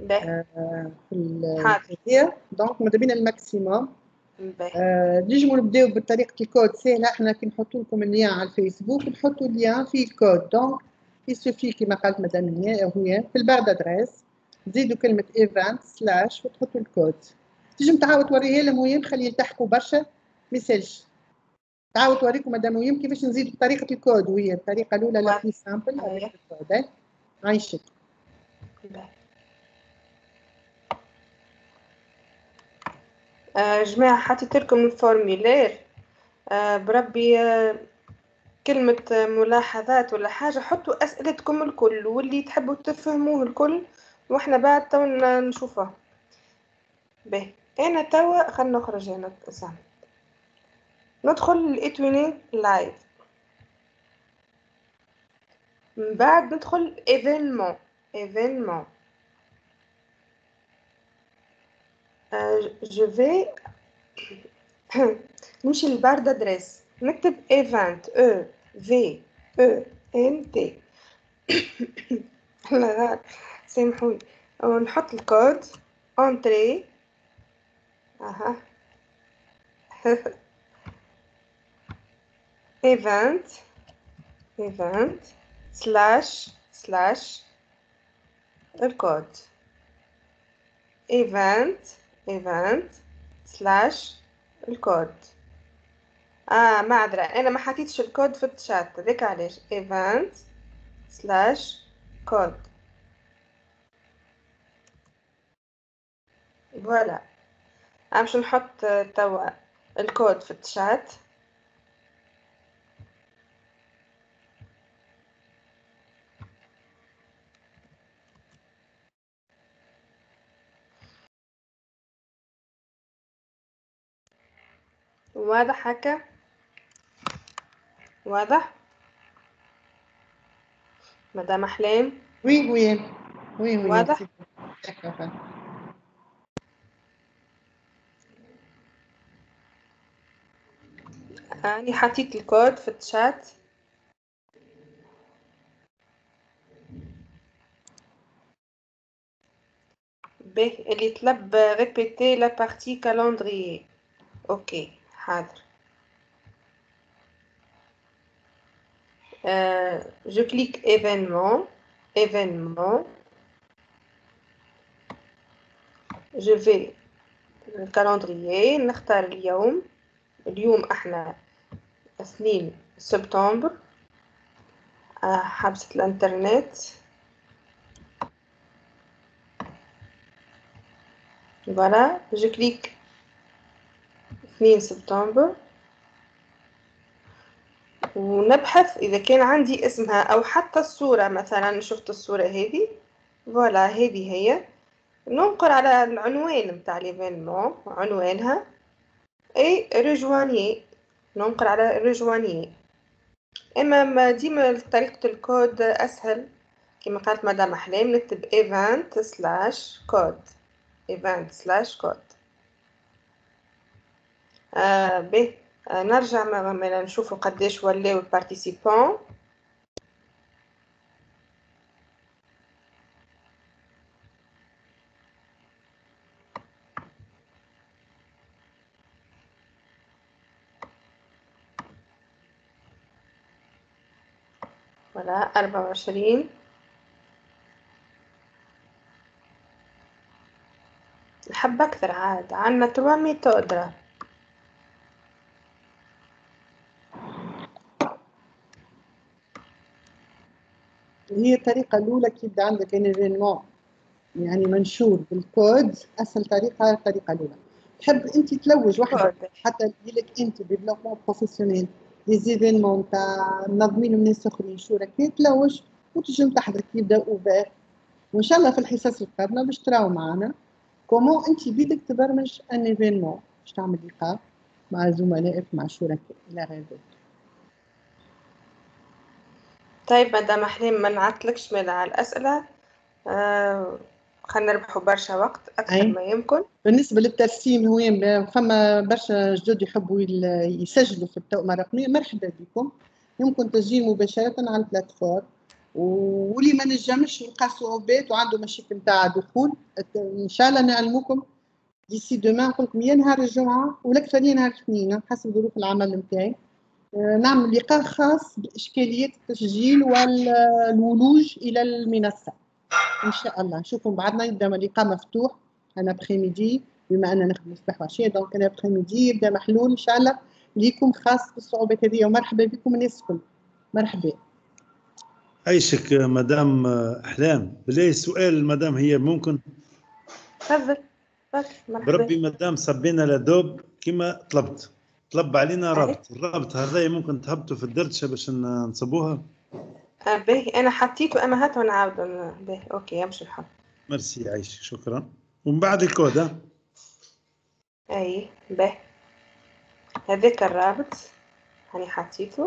في دونك ماذا بينا الماكسيموم. نجموا نبداو بطريقه الكود سهله. احنا كي نحطوا لكم اللين على الفيسبوك نحطوا اللين في الكود. دونك يسوفي كيما قالت مدام هي في البارد ادريس تزيدوا كلمه ايفنت سلاش وتحطوا الكود. تنجم تعاود توريها لهم ويا خلي يلتحقوا برشا ميساج. تعاود توريكم مدام ويم كيفاش نزيدوا بطريقه الكود وهي الطريقه الاولى لا بلي سامبل افيك الكود. عايشك جماعة. حطيت لكم الفورميلير بربي كلمة ملاحظات ولا حاجة حطوا أسئلتكم الكل واللي تحبوا تفهموه الكل واحنا بعد تو نشوفه. به أنا توا خلنا نخرج هنا سام ندخل الإتويني لايف. من بعد ندخل événement. je vais نمشي للبارد ادريس نكتب event EVENT لا سامحوني ونحط الكود entrée. اها event slash الكود event سلاش الكود. معذرة أنا ما حطيتش الكود في الشات، هذاك علاش event سلاش كود. فوالا باش نحط توا الكود في الشات. واضح هكا؟ واضح مدام أحلام؟ وي وي وي وي واضح؟ أنا حطيت الكود في الشات. به اللي طلب répéter la partie calendrier. اوكي حاضر. je clique événement, je vais le calendrier نختار اليوم احنا 2 سبتمبر. حبسة الانترنت. فوالا je clique 2 سبتمبر ونبحث إذا كان عندي اسمها أو حتى الصورة. مثلا شفت الصورة هذه، فوالا هذه هي. ننقر على العنوان متاع ليفينمون، عنوانها اي ريجواني، ننقر على ريجواني. اما ديما طريقة الكود اسهل كما قالت مدام احلام، نكتب event سلاش كود، event سلاش كود. به نرجع نشوفوا قداش ولاو البارتيسيبون. ولا 24. نحب أكثر عاد، عندنا 3 ميثود. هي الطريقة الأولى كي يبدا عندك ان ايفينمون يعني منشور بالكود، أسهل طريقة الطريقة الأولى. تحب أنت تلوج وحدك حتى يجيلك أنت ديفلوبمون بروفيسيونيل دي زيفينمون تاع منظمين الناس أخرين شركاء، تلوج وتجم تحضرك يبدا أوفير، وإن شاء الله في الحصص القادمة باش تراو معنا كومون أنت بيدك تبرمج ان ايفينمون، باش تعمل لقاء مع زملائك مع شركاء إلى غير ذلك. طيب مدام أحلام ما نعطلكش من على الأسئلة، خلينا نربحوا برشا وقت أكثر ما يمكن. بالنسبة للترسيم هو فما برشا جدد يحبوا يسجلوا في التوأمة الرقمية، مرحبا بكم. يمكن تسجيل مباشرة على البلاتفورم، واللي ما نجمش يلقى صعوبات وعنده مشاكل تاع دخول إن شاء الله نعلموكم ديسي دومان. نقول لكم يا نهار الجمعة والأكثرية نهار الاثنين حسب ظروف العمل نتاعي، نعمل لقاء خاص بإشكاليات التسجيل والولوج إلى المنصة إن شاء الله. نشوفكم بعدنا، يبدأ اللقاء مفتوح أنا بخيميدي بما أننا نخدم صباح وعشية، دونك أنا بخيميدي يبدأ محلول إن شاء الله ليكم خاص بالصعوبات هذه. ومرحبا بكم الناس الكل، مرحبا. عيشك مدام أحلام. بلاي سؤال مدام هي ممكن؟ تفضل بربي مدام صبينا لدوب كما طلبت، طلب علينا رابط، الرابط هذا ممكن تهبطوا في الدردشة باش نصبوها؟ باهي أنا حطيته أما هاتوا نعاود. باهي أوكي يمشي الحال. ميرسي عايشك شكرا. ومن بعد الكود أي باهي هذاك الرابط هاني حطيته.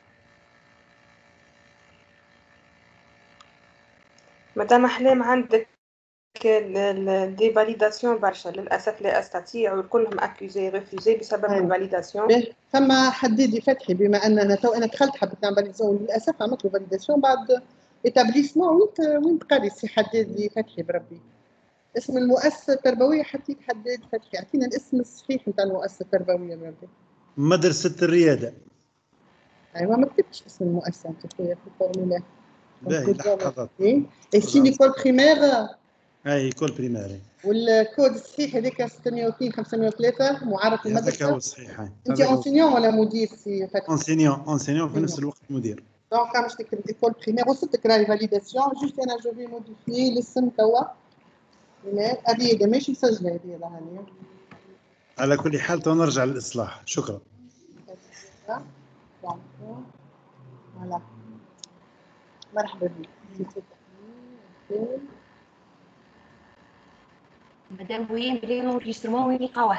مدام أحلام عندك دي فاليداسيون برشا للأسف لا أستطيع، وكلهم أكيوزي ريفوزي بسبب الفاليداسيون. فما حددي فتحي بما أننا تو أنا دخلت حبيت نعمل فاليداسيون، للأسف عملت له فاليداسيون بعد إتابليسمون. وين تقري سي حدد لي فتحي بربي اسم المؤسسة التربوية، حتى حدد فتحي اعطينا الاسم الصحيح نتاع المؤسسة التربوية بربي. مدرسة الريادة. أيوة ما كتبتش اسم المؤسسة أنت خويا في الفورمولا. باهي لحظات. اي سي ليكول بريمير. اي كول بريمير. والكود الصحيح هذاك 602 503 معرف المدرسه. هذاك هو الصحيح. انت اونسينيون ولا مدير سي فاتن؟ اونسينيون في نفس الوقت مدير. دونك باش تكتب ايكول بريمير وصلتك راهي فاليداسيون جوست انا جو في موديفي الاسم توا. هذه ماشي مسجله هذه راهي. على كل حال نرجع للاصلاح. شكرا. فوالا مرحبا بك. مادام وين بلي نورجسترمون وين القهوه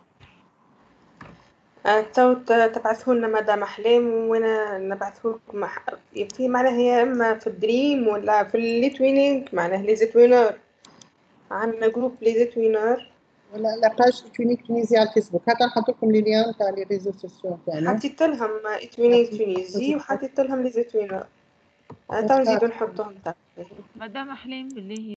تو تبعثوا لنا مدام احلام وانا نبعثوا لكم في معناها يا اما في الدريم ولا في الليتوينينغ معناها لي زيتوينور. عندنا جروب لي زيتوينور ولا لا باج توينيك تونيزي على الفيسبوك. هذا نحط لكم لي ليان تاع لي ريزو سوسيو تاعنا. حطيت لهم توينينغ تونيزي وحطيت لهم لي زيتوينور. تو نزيدو نحطوهم. مدام احلام بالله